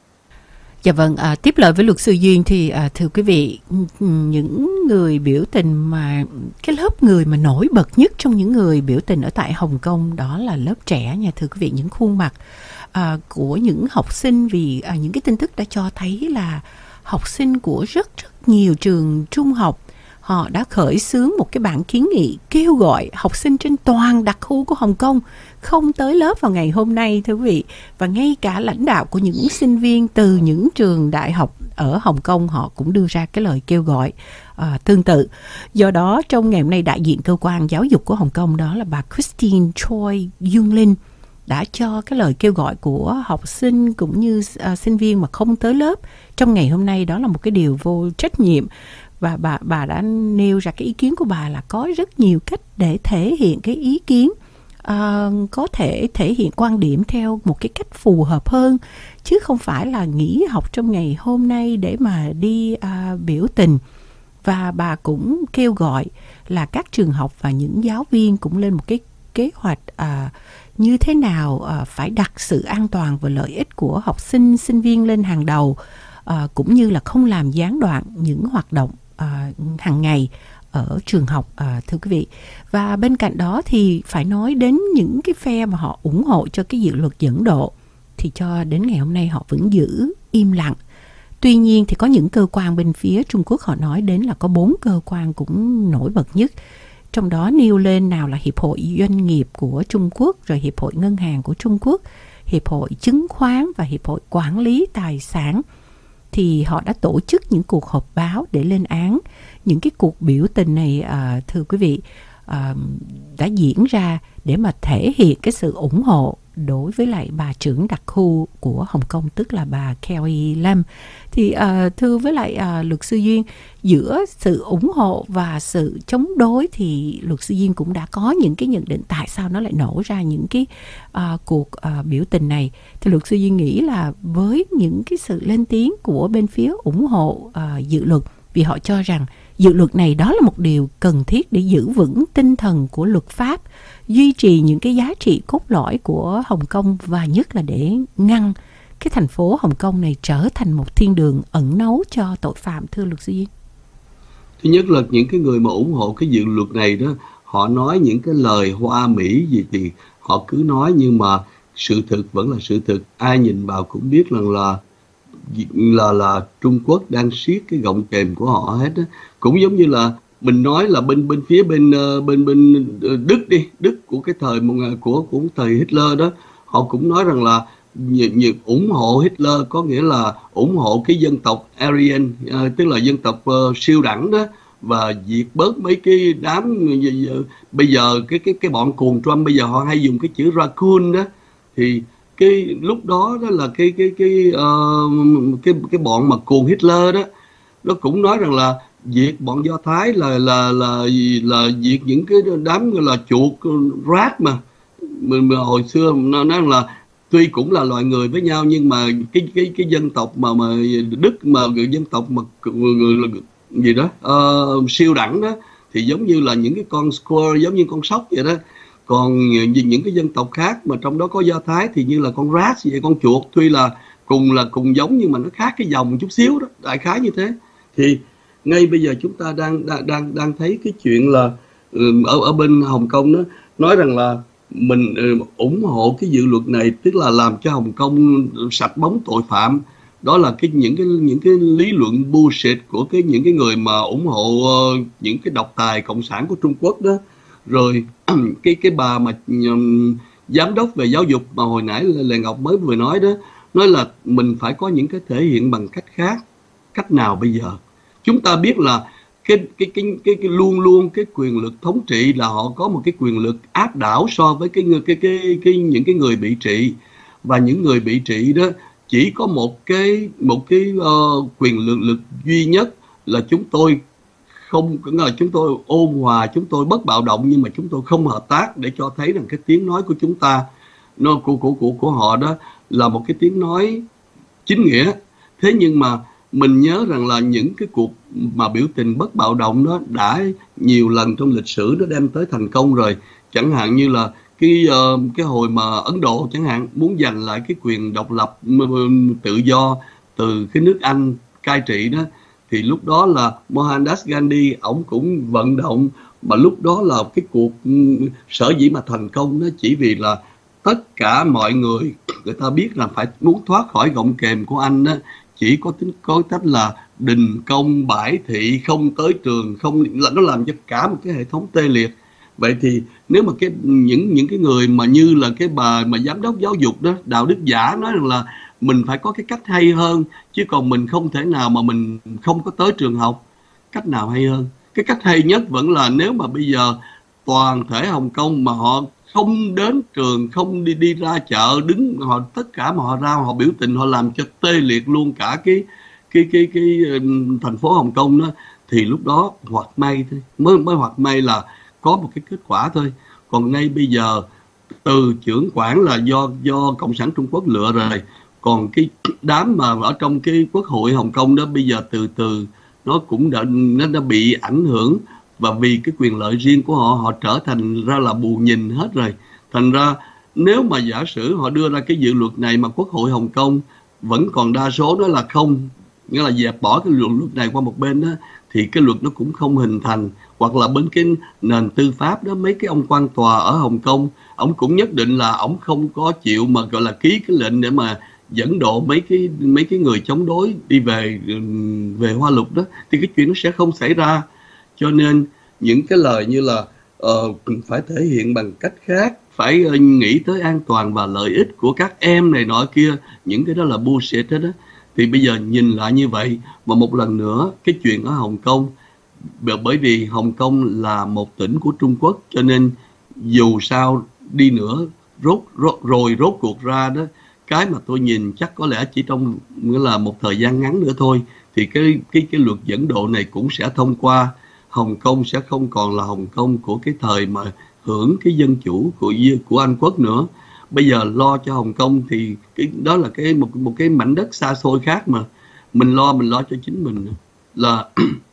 Speaker 1: Dạ vâng, tiếp lời với luật sư Duyên thì thưa quý vị, những người biểu tình mà cái lớp người mà nổi bật nhất trong những người biểu tình ở tại Hồng Kông đó là lớp trẻ nha thưa quý vị. Những khuôn mặt của những học sinh, vì những cái tin tức đã cho thấy là học sinh của rất nhiều trường trung học họ đã khởi xướng một cái bản kiến nghị kêu gọi học sinh trên toàn đặc khu của Hồng Kông không tới lớp vào ngày hôm nay thưa quý vị. Và ngay cả lãnh đạo của những sinh viên từ những trường đại học ở Hồng Kông họ cũng đưa ra cái lời kêu gọi tương tự. Do đó trong ngày hôm nay, đại diện cơ quan giáo dục của Hồng Kông đó là bà Christine Choi Yung Lin đã cho cái lời kêu gọi của học sinh cũng như sinh viên mà không tới lớp trong ngày hôm nay đó là một cái điều vô trách nhiệm. Và bà đã nêu ra cái ý kiến của bà là có rất nhiều cách để thể hiện cái ý kiến, có thể thể hiện quan điểm theo một cái cách phù hợp hơn, chứ không phải là nghỉ học trong ngày hôm nay để mà đi biểu tình. Và bà cũng kêu gọi là các trường học và những giáo viên cũng lên một cái kế hoạch như thế nào phải đặt sự an toàn và lợi ích của học sinh, sinh viên lên hàng đầu, cũng như là không làm gián đoạn những hoạt động hàng ngày ở trường học thưa quý vị. Và bên cạnh đó thì phải nói đến những cái phe mà họ ủng hộ cho cái dự luật dẫn độ, thì cho đến ngày hôm nay họ vẫn giữ im lặng. Tuy nhiên thì có những cơ quan bên phía Trung Quốc họ nói đến là có 4 cơ quan cũng nổi bật nhất. Trong đó nêu lên nào là Hiệp hội Doanh nghiệp của Trung Quốc, rồi Hiệp hội Ngân hàng của Trung Quốc, Hiệp hội Chứng khoán và Hiệp hội Quản lý Tài sản. Thì họ đã tổ chức những cuộc họp báo để lên án những cái cuộc biểu tình này thưa quý vị, đã diễn ra để mà thể hiện cái sự ủng hộ đối với lại bà trưởng đặc khu của Hồng Kông, tức là bà Carrie Lam. Thì thưa với lại luật sư Duyên, giữa sự ủng hộ và sự chống đối thì luật sư Duyên cũng đã có những cái nhận định tại sao nó lại nổ ra những cái cuộc biểu tình này. Thì luật sư Duyên nghĩ là với những cái sự lên tiếng của bên phía ủng hộ dự luật, vì họ cho rằng dự luật này đó là một điều cần thiết để giữ vững tinh thần của luật pháp, duy trì những cái giá trị cốt lõi của Hồng Kông, và nhất là để ngăn cái thành phố Hồng Kông này trở thành một thiên đường ẩn náu cho tội phạm, thưa luật sư Duyên.
Speaker 10: Thứ nhất là những cái người mà ủng hộ cái dự luật này đó, họ nói những cái lời hoa mỹ gì thì họ cứ nói, nhưng mà sự thực vẫn là sự thực. Ai nhìn vào cũng biết rằng là Trung Quốc đang siết cái gọng kềm của họ hết đó. Cũng giống như là mình nói là bên phía bên Đức đi, Đức của cái thời của thời Hitler đó, họ cũng nói rằng là ủng hộ Hitler có nghĩa là ủng hộ cái dân tộc Aryan, tức là dân tộc siêu đẳng đó, và diệt bớt mấy cái đám bây giờ cái bọn cuồng Trump bây giờ họ hay dùng cái chữ raccoon đó, thì cái lúc đó đó là cái bọn mà cuồng Hitler đó, nó cũng nói rằng là diệt bọn Do Thái là diệt những cái đám gọi là chuột rat mà hồi xưa nó nói là tuy cũng là loài người với nhau, nhưng mà cái dân tộc mà Đức mà dân tộc mà gì đó siêu đẳng đó thì giống như là những cái con squirrel, giống như con sóc vậy đó. Còn những cái dân tộc khác mà trong đó có Do Thái thì như là con rat vậy, con chuột, tuy là cùng giống nhưng mà nó khác cái dòng chút xíu đó, đại khái như thế. Thì ngay bây giờ chúng ta đang thấy cái chuyện là ở bên Hồng Kông đó nói rằng là mình ủng hộ cái dự luật này, tức là làm cho Hồng Kông sạch bóng tội phạm. Đó là những cái lý luận bullshit của những cái người mà ủng hộ những cái độc tài cộng sản của Trung Quốc đó. Rồi cái bà mà giám đốc về giáo dục mà hồi nãy Lê Ngọc mới vừa nói đó, nói là mình phải có những cái thể hiện bằng cách khác. Cách nào bây giờ? Chúng ta biết là cái luôn cái quyền lực thống trị là họ có một cái quyền lực áp đảo so với những cái người bị trị, và những người bị trị đó chỉ có một cái quyền lực duy nhất là chúng tôi ôn hòa, chúng tôi bất bạo động, nhưng mà chúng tôi không hợp tác, để cho thấy rằng cái tiếng nói của chúng ta của họ đó là một cái tiếng nói chính nghĩa. Thế nhưng mà mình nhớ rằng là những cái cuộc mà biểu tình bất bạo động đó đã nhiều lần trong lịch sử nó đem tới thành công rồi. Chẳng hạn như là cái hồi mà Ấn Độ chẳng hạn muốn giành lại cái quyền độc lập tự do từ cái nước Anh cai trị đó, thì lúc đó là Mohandas Gandhi ổng cũng vận động, mà lúc đó là cái cuộc sở dĩ mà thành công đó chỉ vì là tất cả mọi người ta biết là phải muốn thoát khỏi gọng kềm của Anh đó, chỉ có cách là đình công bãi thị, không tới trường, không là nó làm cho cả một cái hệ thống tê liệt. Vậy thì nếu mà những cái người mà như là cái bà mà giám đốc giáo dục đó, Đạo Đức Giả, nói rằng là mình phải có cái cách hay hơn, chứ còn mình không thể nào mà mình không có tới trường học. Cách nào hay hơn? Cái cách hay nhất vẫn là nếu mà bây giờ toàn thể Hồng Kông mà họ không đến trường, không đi ra chợ, tất cả mà họ ra họ biểu tình, họ làm cho tê liệt luôn cả cái thành phố Hồng Kông đó, thì lúc đó hoặc may thôi, mới hoặc may là có một cái kết quả thôi. Còn ngay bây giờ từ trưởng quản là do Cộng sản Trung Quốc lựa rồi, còn cái đám mà ở trong cái Quốc hội Hồng Kông đó bây giờ từ từ nó cũng đã bị ảnh hưởng, và vì cái quyền lợi riêng của họ trở thành ra là bù nhìn hết rồi. Thành ra nếu mà giả sử họ đưa ra cái dự luật này mà Quốc hội Hồng Kông vẫn còn đa số đó là không, nghĩa là dẹp bỏ cái luật này qua một bên đó, thì cái luật nó cũng không hình thành. Hoặc là bên cái nền tư pháp đó, mấy cái ông quan tòa ở Hồng Kông, ông cũng nhất định là ông không có chịu mà gọi là ký cái lệnh để mà dẫn độ mấy cái người chống đối đi về Hoa Lục đó, thì cái chuyện nó sẽ không xảy ra. Cho nên những cái lời như là phải thể hiện bằng cách khác, phải nghĩ tới an toàn và lợi ích của các em này nọ kia, những cái đó là bullshit hết đó. Thì bây giờ nhìn lại như vậy, và một lần nữa cái chuyện ở Hồng Kông, bởi vì Hồng Kông là một tỉnh của Trung Quốc, cho nên dù sao đi nữa rốt cuộc ra đó, cái mà tôi nhìn chắc có lẽ chỉ trong nghĩa là một thời gian ngắn nữa thôi, thì cái luật dẫn độ này cũng sẽ thông qua. Hồng Kông sẽ không còn là Hồng Kông của cái thời mà hưởng cái dân chủ của Anh Quốc nữa. Bây giờ lo cho Hồng Kông thì đó là một cái mảnh đất xa xôi khác mà mình lo cho chính mình. Là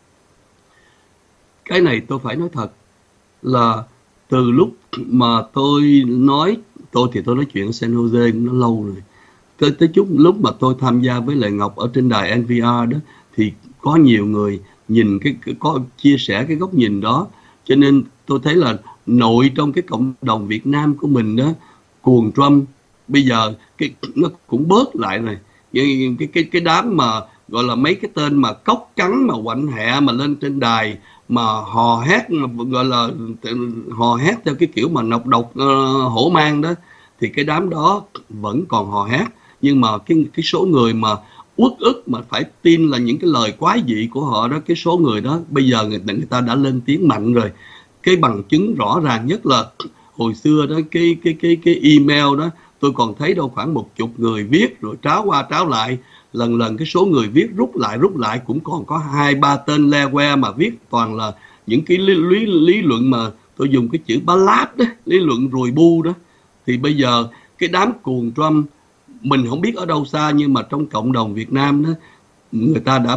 Speaker 10: cái này tôi phải nói thật là từ lúc mà tôi nói chuyện ở San Jose nó lâu rồi. Tới lúc mà tôi tham gia với Lệ Ngọc ở trên đài NPR đó, thì có nhiều người nhìn có chia sẻ cái góc nhìn đó. Cho nên tôi thấy là nội trong cái cộng đồng Việt Nam của mình đó, cuồng Trump bây giờ nó cũng bớt lại rồi. Cái đám mà gọi là mấy cái tên mà cóc cắn mà quạnh hẹ mà lên trên đài mà hò hét, mà gọi là hò hét theo cái kiểu mà nọc độc hổ mang đó, thì cái đám đó vẫn còn hò hét. Nhưng mà cái số người mà uất ức mà phải tin là những cái lời quái dị của họ đó, cái số người đó bây giờ người ta đã lên tiếng mạnh rồi. Cái bằng chứng rõ ràng nhất là hồi xưa đó, cái email đó tôi còn thấy đâu khoảng 10 người viết rồi tráo qua tráo lại, lần cái số người viết rút lại cũng còn có 2-3 tên le que mà viết toàn là những cái lý luận mà tôi dùng cái chữ ballad đó, lý luận rùi bu đó. Thì bây giờ cái đám cuồng Trump, mình không biết ở đâu xa nhưng mà trong cộng đồng Việt Nam đó, người ta đã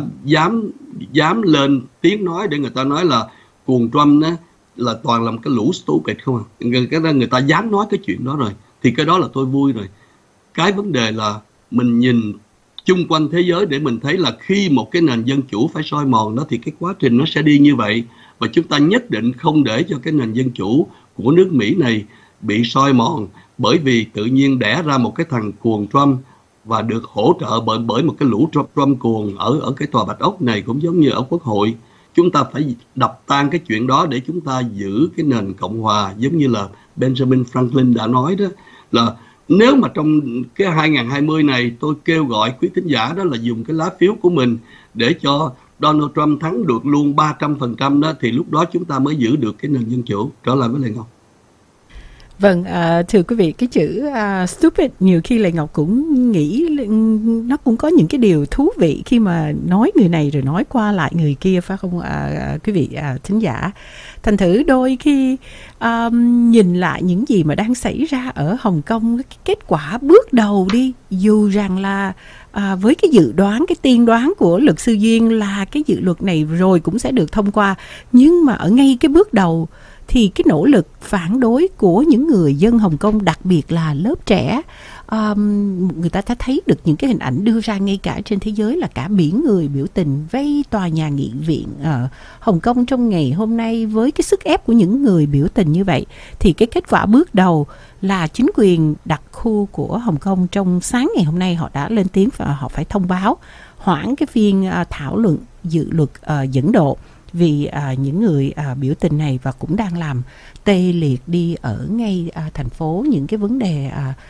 Speaker 10: dám lên tiếng nói để người ta nói là cuồng Trump đó là toàn là một cái lũ stupid không à. Người ta dám nói cái chuyện đó rồi, thì cái đó là tôi vui rồi. Cái vấn đề là mình nhìn chung quanh thế giới để mình thấy là khi một cái nền dân chủ phải soi mòn đó thì cái quá trình nó sẽ đi như vậy. Và chúng ta nhất định không để cho cái nền dân chủ của nước Mỹ này bị soi mòn, bởi vì tự nhiên đẻ ra một cái thằng cuồng Trump và được hỗ trợ bởi một cái lũ Trump cuồng ở cái tòa Bạch Ốc này, cũng giống như ở Quốc hội. Chúng ta phải đập tan cái chuyện đó để chúng ta giữ cái nền Cộng hòa, giống như là Benjamin Franklin đã nói đó, là nếu mà trong cái 2020 này tôi kêu gọi quý thính giả đó là dùng cái lá phiếu của mình để cho Donald Trump thắng được luôn 300% đó, thì lúc đó chúng ta mới giữ được cái nền dân chủ. Trở lại với Lê Ngọc.
Speaker 1: Vâng, thưa quý vị, cái chữ stupid nhiều khi Lê Ngọc cũng nghĩ nó cũng có những cái điều thú vị khi mà nói người này rồi nói qua lại người kia, phải không quý vị thính giả? Thành thử đôi khi nhìn lại những gì mà đang xảy ra ở Hồng Kông, cái kết quả bước đầu đi, dù rằng là với cái dự đoán, cái tiên đoán của luật sư Duyên là cái dự luật này rồi cũng sẽ được thông qua, nhưng mà ở ngay cái bước đầu thì cái nỗ lực phản đối của những người dân Hồng Kông, đặc biệt là lớp trẻ, người ta đã thấy được những cái hình ảnh đưa ra ngay cả trên thế giới là cả biển người biểu tình vây tòa nhà nghị viện ở Hồng Kông trong ngày hôm nay. Với cái sức ép của những người biểu tình như vậy thì cái kết quả bước đầu là chính quyền đặc khu của Hồng Kông trong sáng ngày hôm nay họ đã lên tiếng và họ phải thông báo hoãn cái phiên thảo luận dự luật dẫn độ vì những người biểu tình này, và cũng đang làm tê liệt đi ở ngay thành phố những cái vấn đề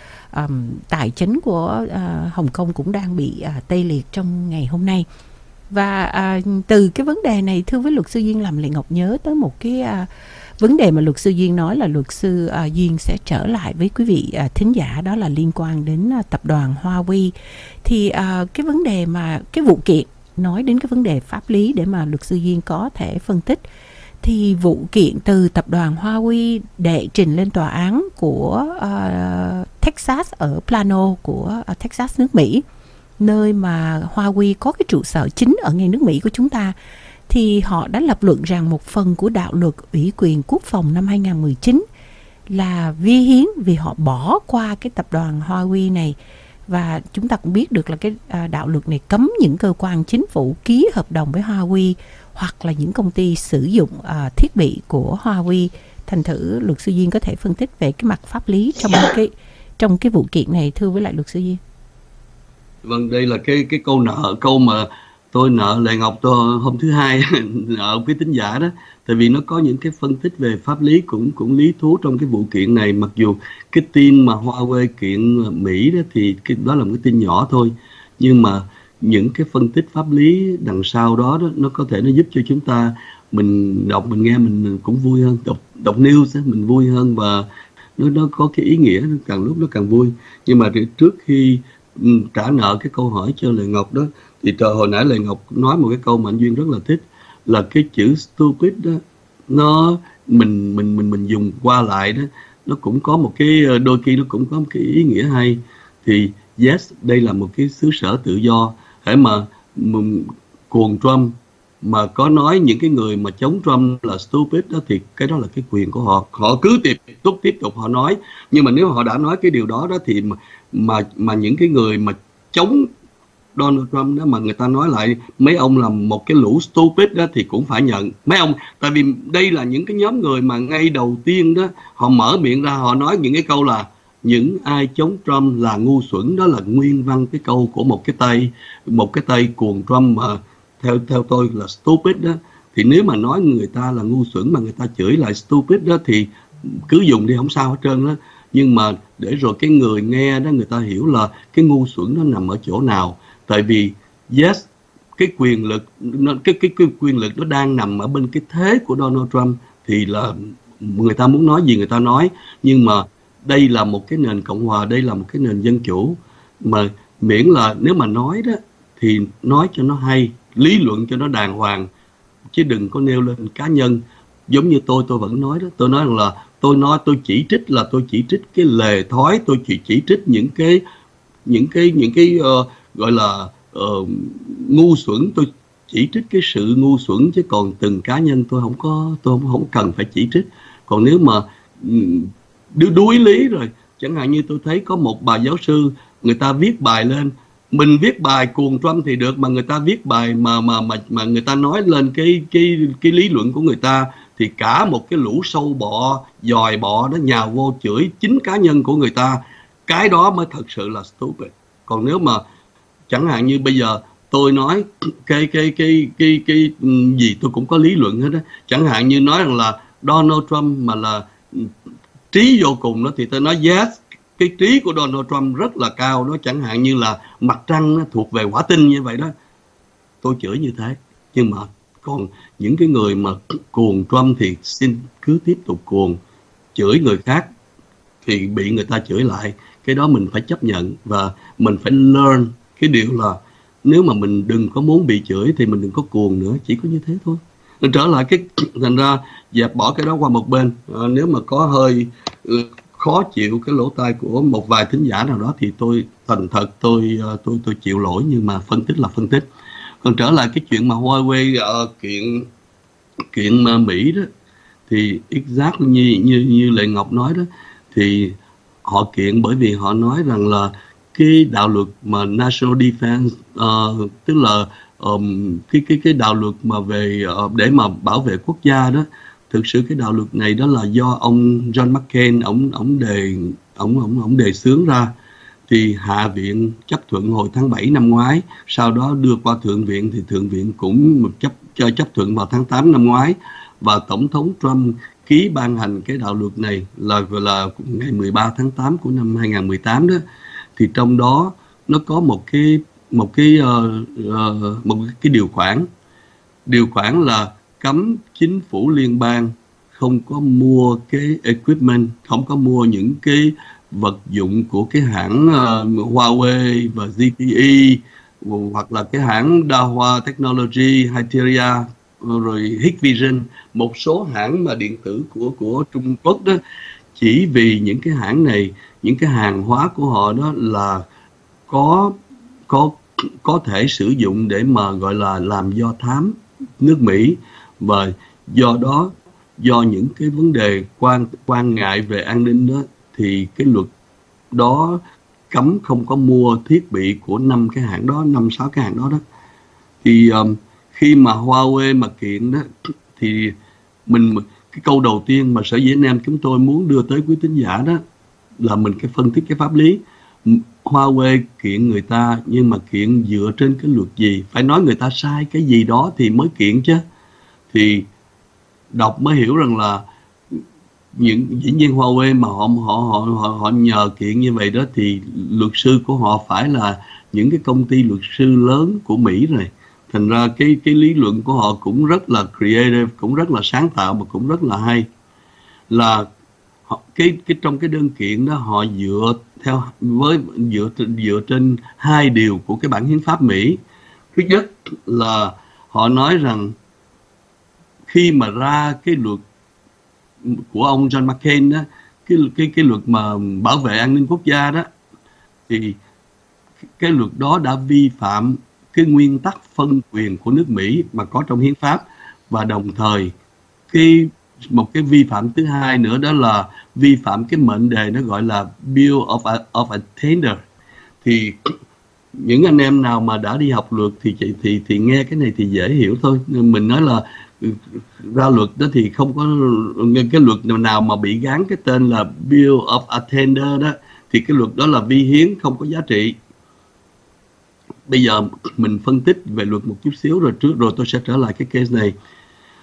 Speaker 1: tài chính của Hồng Kông cũng đang bị tê liệt trong ngày hôm nay. Và từ cái vấn đề này, thưa với luật sư Duyên, làm Lệ Ngọc nhớ tới một cái vấn đề mà luật sư Duyên nói là luật sư Duyên sẽ trở lại với quý vị thính giả, đó là liên quan đến tập đoàn Huawei. Thì cái vấn đề mà cái vụ kiện, nói đến cái vấn đề pháp lý để mà luật sư Duyên có thể phân tích, thì vụ kiện từ tập đoàn Huawei đệ trình lên tòa án của Texas ở Plano của Texas nước Mỹ, nơi mà Huawei có cái trụ sở chính ở ngay nước Mỹ của chúng ta, thì họ đã lập luận rằng một phần của đạo luật ủy quyền quốc phòng năm 2019 là vi hiến vì họ bỏ qua cái tập đoàn Huawei này. Và chúng ta cũng biết được là cái đạo luật này cấm những cơ quan chính phủ ký hợp đồng với Huawei hoặc là những công ty sử dụng thiết bị của Huawei. Thành thử luật sư Duyên có thể phân tích về cái mặt pháp lý trong cái vụ kiện này, thưa với lại luật sư Duyên.
Speaker 10: Vâng, đây là cái câu mà tôi nợ Lệ Ngọc tôi hôm thứ Hai nợ quý thính giả đó, tại vì nó có những cái phân tích về pháp lý cũng lý thú trong cái vụ kiện này. Mặc dù cái tin mà Huawei kiện Mỹ đó thì đó là một cái tin nhỏ thôi, nhưng mà những cái phân tích pháp lý đằng sau đó nó có thể nó giúp cho chúng ta, mình đọc mình nghe mình cũng vui hơn, đọc news mình vui hơn, và nó có cái ý nghĩa, nó càng lúc nó càng vui. Nhưng mà trước khi trả nợ cái câu hỏi cho Lệ Ngọc đó, thì hồi nãy Lệ Ngọc nói một cái câu mà anh Duyên rất là thích, là cái chữ stupid đó, nó mình dùng qua lại đó, nó cũng có một cái, đôi khi nó cũng có một cái ý nghĩa hay. Thì yes, đây là một cái xứ sở tự do. Hễ mà cuồng Trump mà có nói những cái người mà chống Trump là stupid đó, thì cái đó là cái quyền của họ, họ cứ tiếp tục họ nói. Nhưng mà nếu họ đã nói cái điều đó đó thì mà những cái người mà chống Donald Trump đó mà người ta nói lại mấy ông là một cái lũ stupid đó, thì cũng phải nhận mấy ông. Tại vì đây là những cái nhóm người mà ngay đầu tiên đó họ mở miệng ra, họ nói những cái câu là những ai chống Trump là ngu xuẩn. Đó là nguyên văn cái câu của một cái tay cuồng Trump mà theo tôi là stupid đó. Thì nếu mà nói người ta là ngu xuẩn mà người ta chửi lại stupid đó thì cứ dùng đi, không sao hết trơn đó. Nhưng mà để rồi cái người nghe đó người ta hiểu là cái ngu xuẩn nó nằm ở chỗ nào. Tại vì yes, cái quyền lực cái quyền lực nó đang nằm ở bên cái thế của Donald Trump, thì là người ta muốn nói gì người ta nói. Nhưng mà đây là một cái nền Cộng hòa, đây là một cái nền dân chủ, mà miễn là nếu mà nói đó thì nói cho nó hay, lý luận cho nó đàng hoàng, chứ đừng có nêu lên cá nhân. Giống như tôi vẫn nói đó, tôi nói rằng là tôi chỉ trích cái lề thói, tôi chỉ trích những cái gọi là ngu xuẩn, tôi chỉ trích cái sự ngu xuẩn, chứ còn từng cá nhân tôi không cần phải chỉ trích. Còn nếu mà đuối lý rồi, chẳng hạn như tôi thấy có một bà giáo sư, người ta viết bài lên, mình viết bài cuồng Trump thì được, mà người ta viết bài mà người ta nói lên cái lý luận của người ta, thì cả một cái lũ sâu bọ, dòi bọ đó nhào vô chửi chính cá nhân của người ta. Cái đó mới thật sự là stupid. Còn nếu mà chẳng hạn như bây giờ tôi nói cái gì tôi cũng có lý luận hết đó. Chẳng hạn như nói rằng là Donald Trump mà là trí vô cùng đó, thì tôi nói yes, cái trí của Donald Trump rất là cao đó. Chẳng hạn như là mặt trăng nó thuộc về hỏa tinh như vậy đó, tôi chửi như thế. Nhưng mà còn những cái người mà cuồng Trump thì xin cứ tiếp tục cuồng, chửi người khác thì bị người ta chửi lại. Cái đó mình phải chấp nhận, và mình phải learn cái điều là nếu mà mình đừng có muốn bị chửi thì mình đừng có cuồng nữa, chỉ có như thế thôi. Trở lại cái thành ra dẹp bỏ cái đó qua một bên. Nếu mà có hơi khó chịu cái lỗ tai của một vài thính giả nào đó thì tôi thành thật tôi chịu lỗi, nhưng mà phân tích là phân tích. Còn trở lại cái chuyện mà Huawei kiện Mỹ đó, thì exactly như Lệ Ngọc nói đó, thì họ kiện bởi vì họ nói rằng là cái đạo luật mà National Defense, tức là cái đạo luật mà về để mà bảo vệ quốc gia đó, thực sự cái đạo luật này đó là do ông John McCain ông đề xướng ra. Thì Hạ viện chấp thuận hồi tháng 7 năm ngoái, sau đó đưa qua Thượng viện, thì Thượng viện cũng chấp thuận vào tháng 8 năm ngoái, và Tổng thống Trump ký ban hành cái đạo luật này là ngày 13 tháng 8 của năm 2018 đó. Thì trong đó nó có một cái điều khoản là cấm chính phủ liên bang không có mua cái equipment, không có mua những cái vật dụng của cái hãng Huawei và ZTE, hoặc là cái hãng Dahua Technology, Hyteria, rồi Hikvision, một số hãng mà điện tử của Trung Quốc đó. Chỉ vì những cái hãng này, những cái hàng hóa của họ đó là có thể sử dụng để mà gọi là làm do thám nước Mỹ, và do đó, do những cái vấn đề quan ngại về an ninh đó, thì cái luật đó cấm không có mua thiết bị của 5 cái hãng đó, 5-6 cái hãng đó đó. Thì khi mà Huawei mà kiện đó, thì cái câu đầu tiên mà Sở Dĩ Anh Em chúng tôi muốn đưa tới quý thính giả đó là mình cái phân tích cái pháp lý. Huawei kiện người ta, nhưng mà kiện dựa trên cái luật gì? Phải nói người ta sai cái gì đó thì mới kiện chứ. Thì đọc mới hiểu rằng là dĩ nhiên Huawei mà họ nhờ kiện như vậy đó, thì luật sư của họ phải là những cái công ty luật sư lớn của Mỹ rồi. Thành ra cái lý luận của họ cũng rất là creative, cũng rất là sáng tạo, mà cũng rất là hay. Là trong cái đơn kiện đó, họ dựa trên 2 điều của cái bản hiến pháp Mỹ. Thứ nhất là họ nói rằng khi mà ra cái luật của ông John McCain đó, cái luật mà bảo vệ an ninh quốc gia đó, thì cái luật đó đã vi phạm cái nguyên tắc phân quyền của nước Mỹ mà có trong hiến pháp. Và đồng thời một cái vi phạm thứ hai nữa đó là vi phạm cái mệnh đề nó gọi là Bill of Attainder. Thì những anh em nào mà đã đi học luật thì nghe cái này thì dễ hiểu thôi. Mình nói là ra luật đó thì không có cái luật nào mà bị gán cái tên là Bill of Attainder đó, thì cái luật đó là vi hiến, không có giá trị. Bây giờ mình phân tích về luật một chút xíu rồi tôi sẽ trở lại cái case này.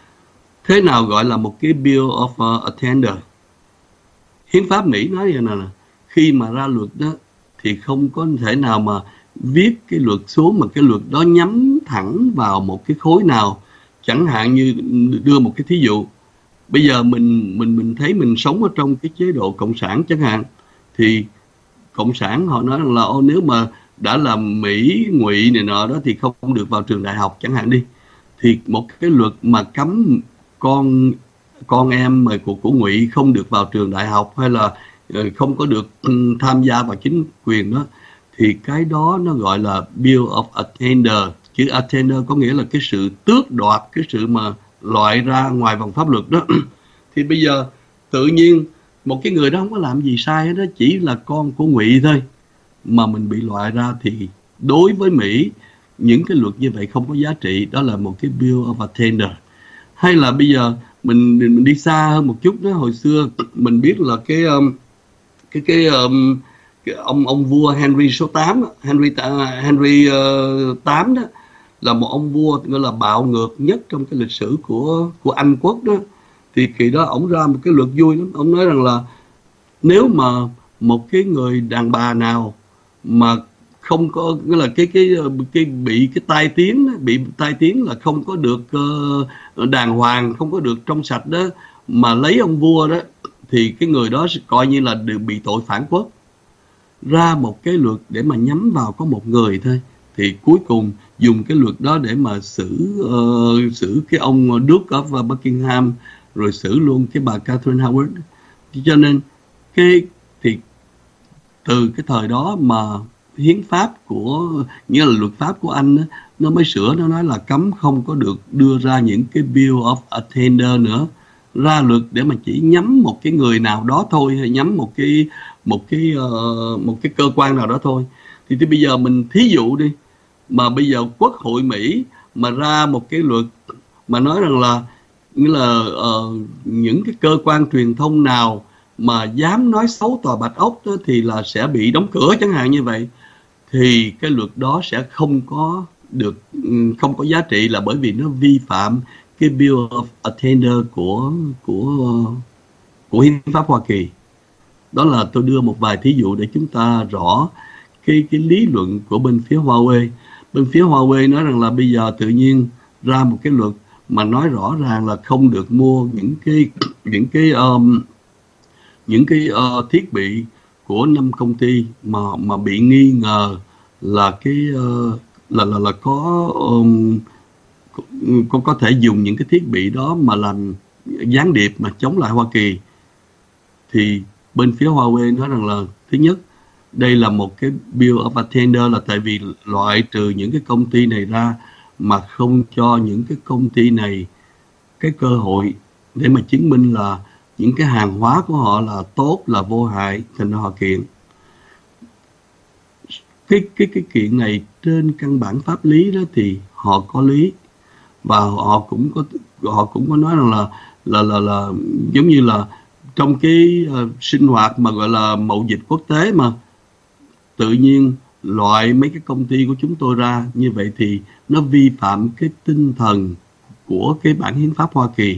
Speaker 10: Thế nào gọi là một cái Bill of Attainder? Hiến pháp Mỹ nói vậy nè, khi mà ra luật đó thì không có thể nào mà viết cái luật xuống mà cái luật đó nhắm thẳng vào một cái khối nào. Chẳng hạn như đưa một cái thí dụ, bây giờ mình thấy mình sống ở trong cái chế độ cộng sản chẳng hạn, thì cộng sản họ nói rằng là nếu mà đã là Mỹ ngụy này nọ đó thì không được vào trường đại học chẳng hạn đi, thì một cái luật mà cấm con em của ngụy không được vào trường đại học hay là không có được tham gia vào chính quyền đó, thì cái đó nó gọi là Bill of Attainder. Chữ Attainder có nghĩa là cái sự tước đoạt, cái sự mà loại ra ngoài vòng pháp luật đó. Thì bây giờ tự nhiên một cái người đó không có làm gì sai hết đó, chỉ là con của ngụy thôi mà mình bị loại ra, thì đối với Mỹ những cái luật như vậy không có giá trị. Đó là một cái Bill of Attainder. Hay là bây giờ mình đi xa hơn một chút đó, hồi xưa mình biết là cái ông vua Henry số 8, Henry 8 đó, là một ông vua gọi là bạo ngược nhất trong cái lịch sử của Anh quốc đó. Thì kỳ đó ổng ra một cái luật vui lắm. Ông nói rằng là nếu mà một cái người đàn bà nào mà không có, nghĩa là cái bị cái tai tiếng là không có được đàng hoàng, không có được trong sạch đó, mà lấy ông vua đó, thì cái người đó coi như là được bị tội phản quốc. Ra một cái luật để mà nhắm vào có một người thôi, thì cuối cùng dùng cái luật đó để mà xử cái ông Duke of Buckingham, rồi xử luôn cái bà Catherine Howard. Cho nên thì từ cái thời đó mà hiến pháp như là luật pháp của Anh đó, nó mới sửa, nó nói là cấm không có được đưa ra những cái Bill of Attainder nữa, ra luật để mà chỉ nhắm một cái người nào đó thôi, hay nhắm một cái cơ quan nào đó thôi. Thì bây giờ mình thí dụ đi, mà bây giờ Quốc hội Mỹ mà ra một cái luật mà nói rằng là những cái cơ quan truyền thông nào mà dám nói xấu Tòa Bạch Ốc đó thì là sẽ bị đóng cửa chẳng hạn như vậy, thì cái luật đó sẽ không có giá trị, là bởi vì nó vi phạm cái Bill of Attainder của hiến pháp Hoa Kỳ. Đó là tôi đưa một vài thí dụ để chúng ta rõ cái lý luận của bên phía Huawei. Bên phía Huawei nói rằng là bây giờ tự nhiên ra một cái luật mà nói rõ ràng là không được mua những cái thiết bị của 5 công ty mà bị nghi ngờ là có thể dùng những cái thiết bị đó mà làm gián điệp mà chống lại Hoa Kỳ. Thì bên phía Huawei nói rằng là thứ nhất, đây là một cái Bill of Attainder, là tại vì loại trừ những cái công ty này ra mà không cho những cái công ty này cái cơ hội để mà chứng minh là những cái hàng hóa của họ là tốt, là vô hại, thành ra họ kiện. Cái kiện này trên căn bản pháp lý đó thì họ có lý, và họ cũng có nói rằng là giống như là trong cái sinh hoạt mà gọi là mậu dịch quốc tế, mà tự nhiên loại mấy cái công ty của chúng tôi ra như vậy thì nó vi phạm cái tinh thần của cái bản hiến pháp Hoa Kỳ.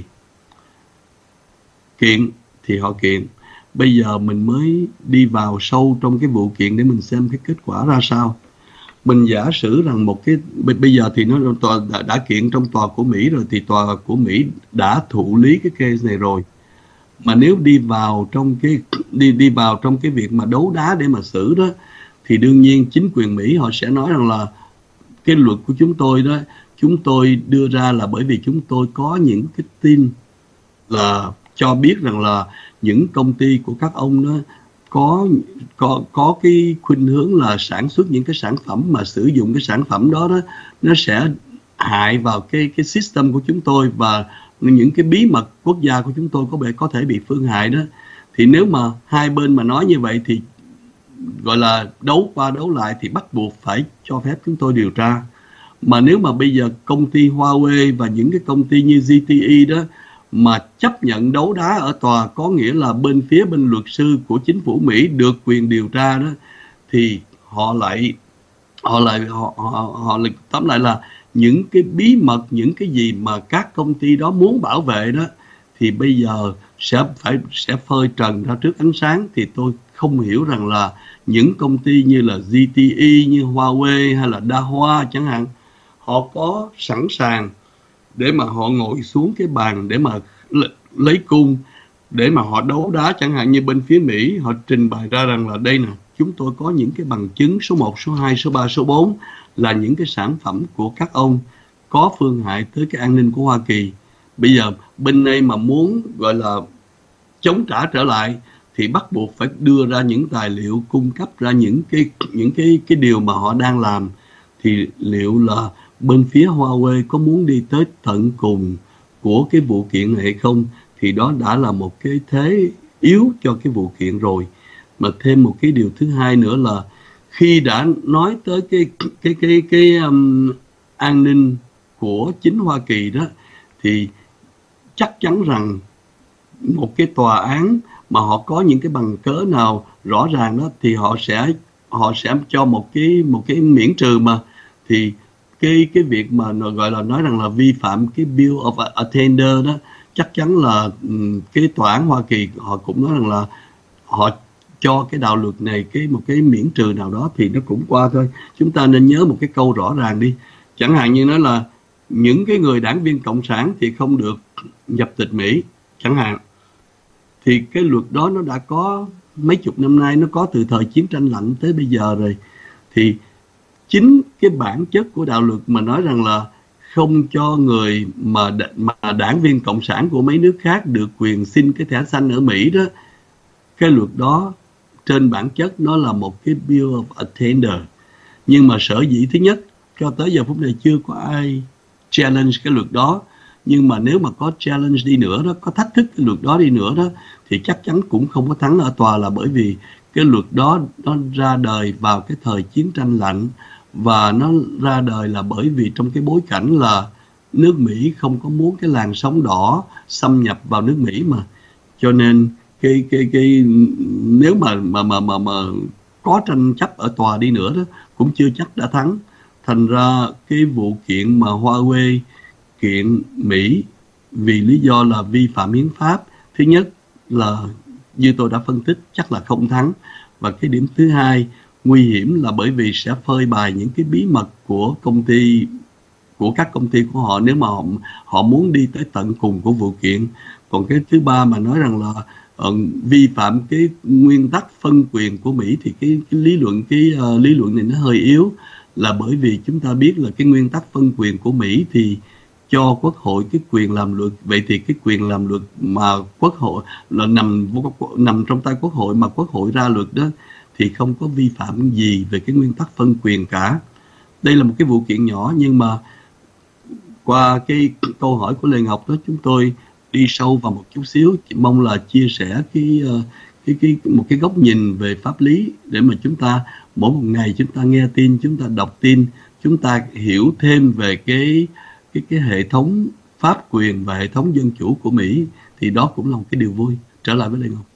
Speaker 10: Kiện thì họ kiện. Bây giờ mình mới đi vào sâu trong cái vụ kiện để mình xem cái kết quả ra sao. Mình giả sử rằng bây giờ thì nó tòa đã kiện trong tòa của Mỹ rồi, thì tòa của Mỹ đã thụ lý cái case này rồi. Mà nếu đi vào trong cái việc mà đấu đá để mà xử đó, thì đương nhiên chính quyền Mỹ họ sẽ nói rằng là cái luật của chúng tôi đó, chúng tôi đưa ra là bởi vì chúng tôi có những cái tin là cho biết rằng là những công ty của các ông đó có cái khuynh hướng là sản xuất những cái sản phẩm mà sử dụng cái sản phẩm đó nó sẽ hại vào cái system của chúng tôi, và những cái bí mật quốc gia của chúng tôi có thể bị phương hại đó. Thì nếu mà hai bên mà nói như vậy thì gọi là đấu qua đấu lại thì bắt buộc phải cho phép chúng tôi điều tra. Mà nếu mà bây giờ công ty Huawei và những cái công ty như ZTE đó mà chấp nhận đấu đá ở tòa, có nghĩa là bên luật sư của chính phủ Mỹ được quyền điều tra đó, thì họ lại tóm lại là những cái bí mật, những cái gì mà các công ty đó muốn bảo vệ đó, thì bây giờ sẽ phơi trần ra trước ánh sáng. Thì tôi không hiểu rằng là những công ty như là ZTE, như Huawei hay là Dahua chẳng hạn, họ có sẵn sàng để mà họ ngồi xuống cái bàn để mà lấy cung, để mà họ đấu đá, chẳng hạn như bên phía Mỹ họ trình bày ra rằng là đây nè, chúng tôi có những cái bằng chứng số 1, số 2, số 3, số 4 là những cái sản phẩm của các ông có phương hại tới cái an ninh của Hoa Kỳ. Bây giờ bên đây mà muốn gọi là chống trả trở lại thì bắt buộc phải đưa ra những tài liệu, cung cấp ra những cái điều mà họ đang làm. Thì liệu là bên phía Huawei có muốn đi tới tận cùng của cái vụ kiện này hay không? Thì đó đã là một cái thế yếu cho cái vụ kiện rồi. Mà thêm một cái điều thứ hai nữa là khi đã nói tới cái an ninh của chính Hoa Kỳ đó, thì chắc chắn rằng một cái tòa án mà họ có những cái bằng cớ nào rõ ràng đó thì họ sẽ cho một cái miễn trừ mà. Thì cái việc mà gọi là nói rằng là vi phạm cái Bill of Attainder đó, chắc chắn là cái tòa án Hoa Kỳ họ cũng nói rằng là họ cho cái đạo luật này một cái miễn trừ nào đó thì nó cũng qua thôi. Chúng ta nên nhớ một cái câu rõ ràng đi, chẳng hạn như nói là những cái người đảng viên cộng sản thì không được nhập tịch Mỹ chẳng hạn. Thì cái luật đó nó đã có mấy chục năm nay, nó có từ thời chiến tranh lạnh tới bây giờ rồi. Thì chính cái bản chất của đạo luật mà nói rằng là không cho người mà đảng viên cộng sản của mấy nước khác được quyền xin cái thẻ xanh ở Mỹ đó, cái luật đó trên bản chất nó là một cái Bill of Attainder. Nhưng mà sở dĩ thứ nhất, cho tới giờ phút này chưa có ai challenge cái luật đó. Nhưng mà nếu mà có challenge đi nữa đó, có thách thức cái luật đó đi nữa đó, thì chắc chắn cũng không có thắng ở tòa, là bởi vì cái luật đó nó ra đời vào cái thời chiến tranh lạnh. Và nó ra đời là bởi vì trong cái bối cảnh là nước Mỹ không có muốn cái làn sóng đỏ xâm nhập vào nước Mỹ mà. Cho nên nếu mà có tranh chấp ở tòa đi nữa đó, cũng chưa chắc đã thắng. Thành ra cái vụ kiện mà Huawei kiện Mỹ vì lý do là vi phạm hiến pháp, thứ nhất là như tôi đã phân tích chắc là không thắng. Và cái điểm thứ hai nguy hiểm là bởi vì sẽ phơi bày những cái bí mật của công ty, của các công ty của họ, nếu mà họ muốn đi tới tận cùng của vụ kiện. Còn cái thứ ba mà nói rằng là vi phạm cái nguyên tắc phân quyền của Mỹ thì cái lý luận này nó hơi yếu, là bởi vì chúng ta biết là cái nguyên tắc phân quyền của Mỹ thì cho Quốc hội cái quyền làm luật. Vậy thì cái quyền làm luật mà Quốc hội là nằm trong tay Quốc hội, mà Quốc hội ra luật đó thì không có vi phạm gì về cái nguyên tắc phân quyền cả. Đây là một cái vụ kiện nhỏ, nhưng mà qua cái câu hỏi của Lê Ngọc đó, chúng tôi đi sâu vào một chút xíu, chỉ mong là chia sẻ một cái góc nhìn về pháp lý để mà chúng ta mỗi một ngày chúng ta nghe tin, chúng ta đọc tin, chúng ta hiểu thêm về cái hệ thống pháp quyền và hệ thống dân chủ của Mỹ, thì đó cũng là một cái điều vui. Trở lại với Lê Ngọc.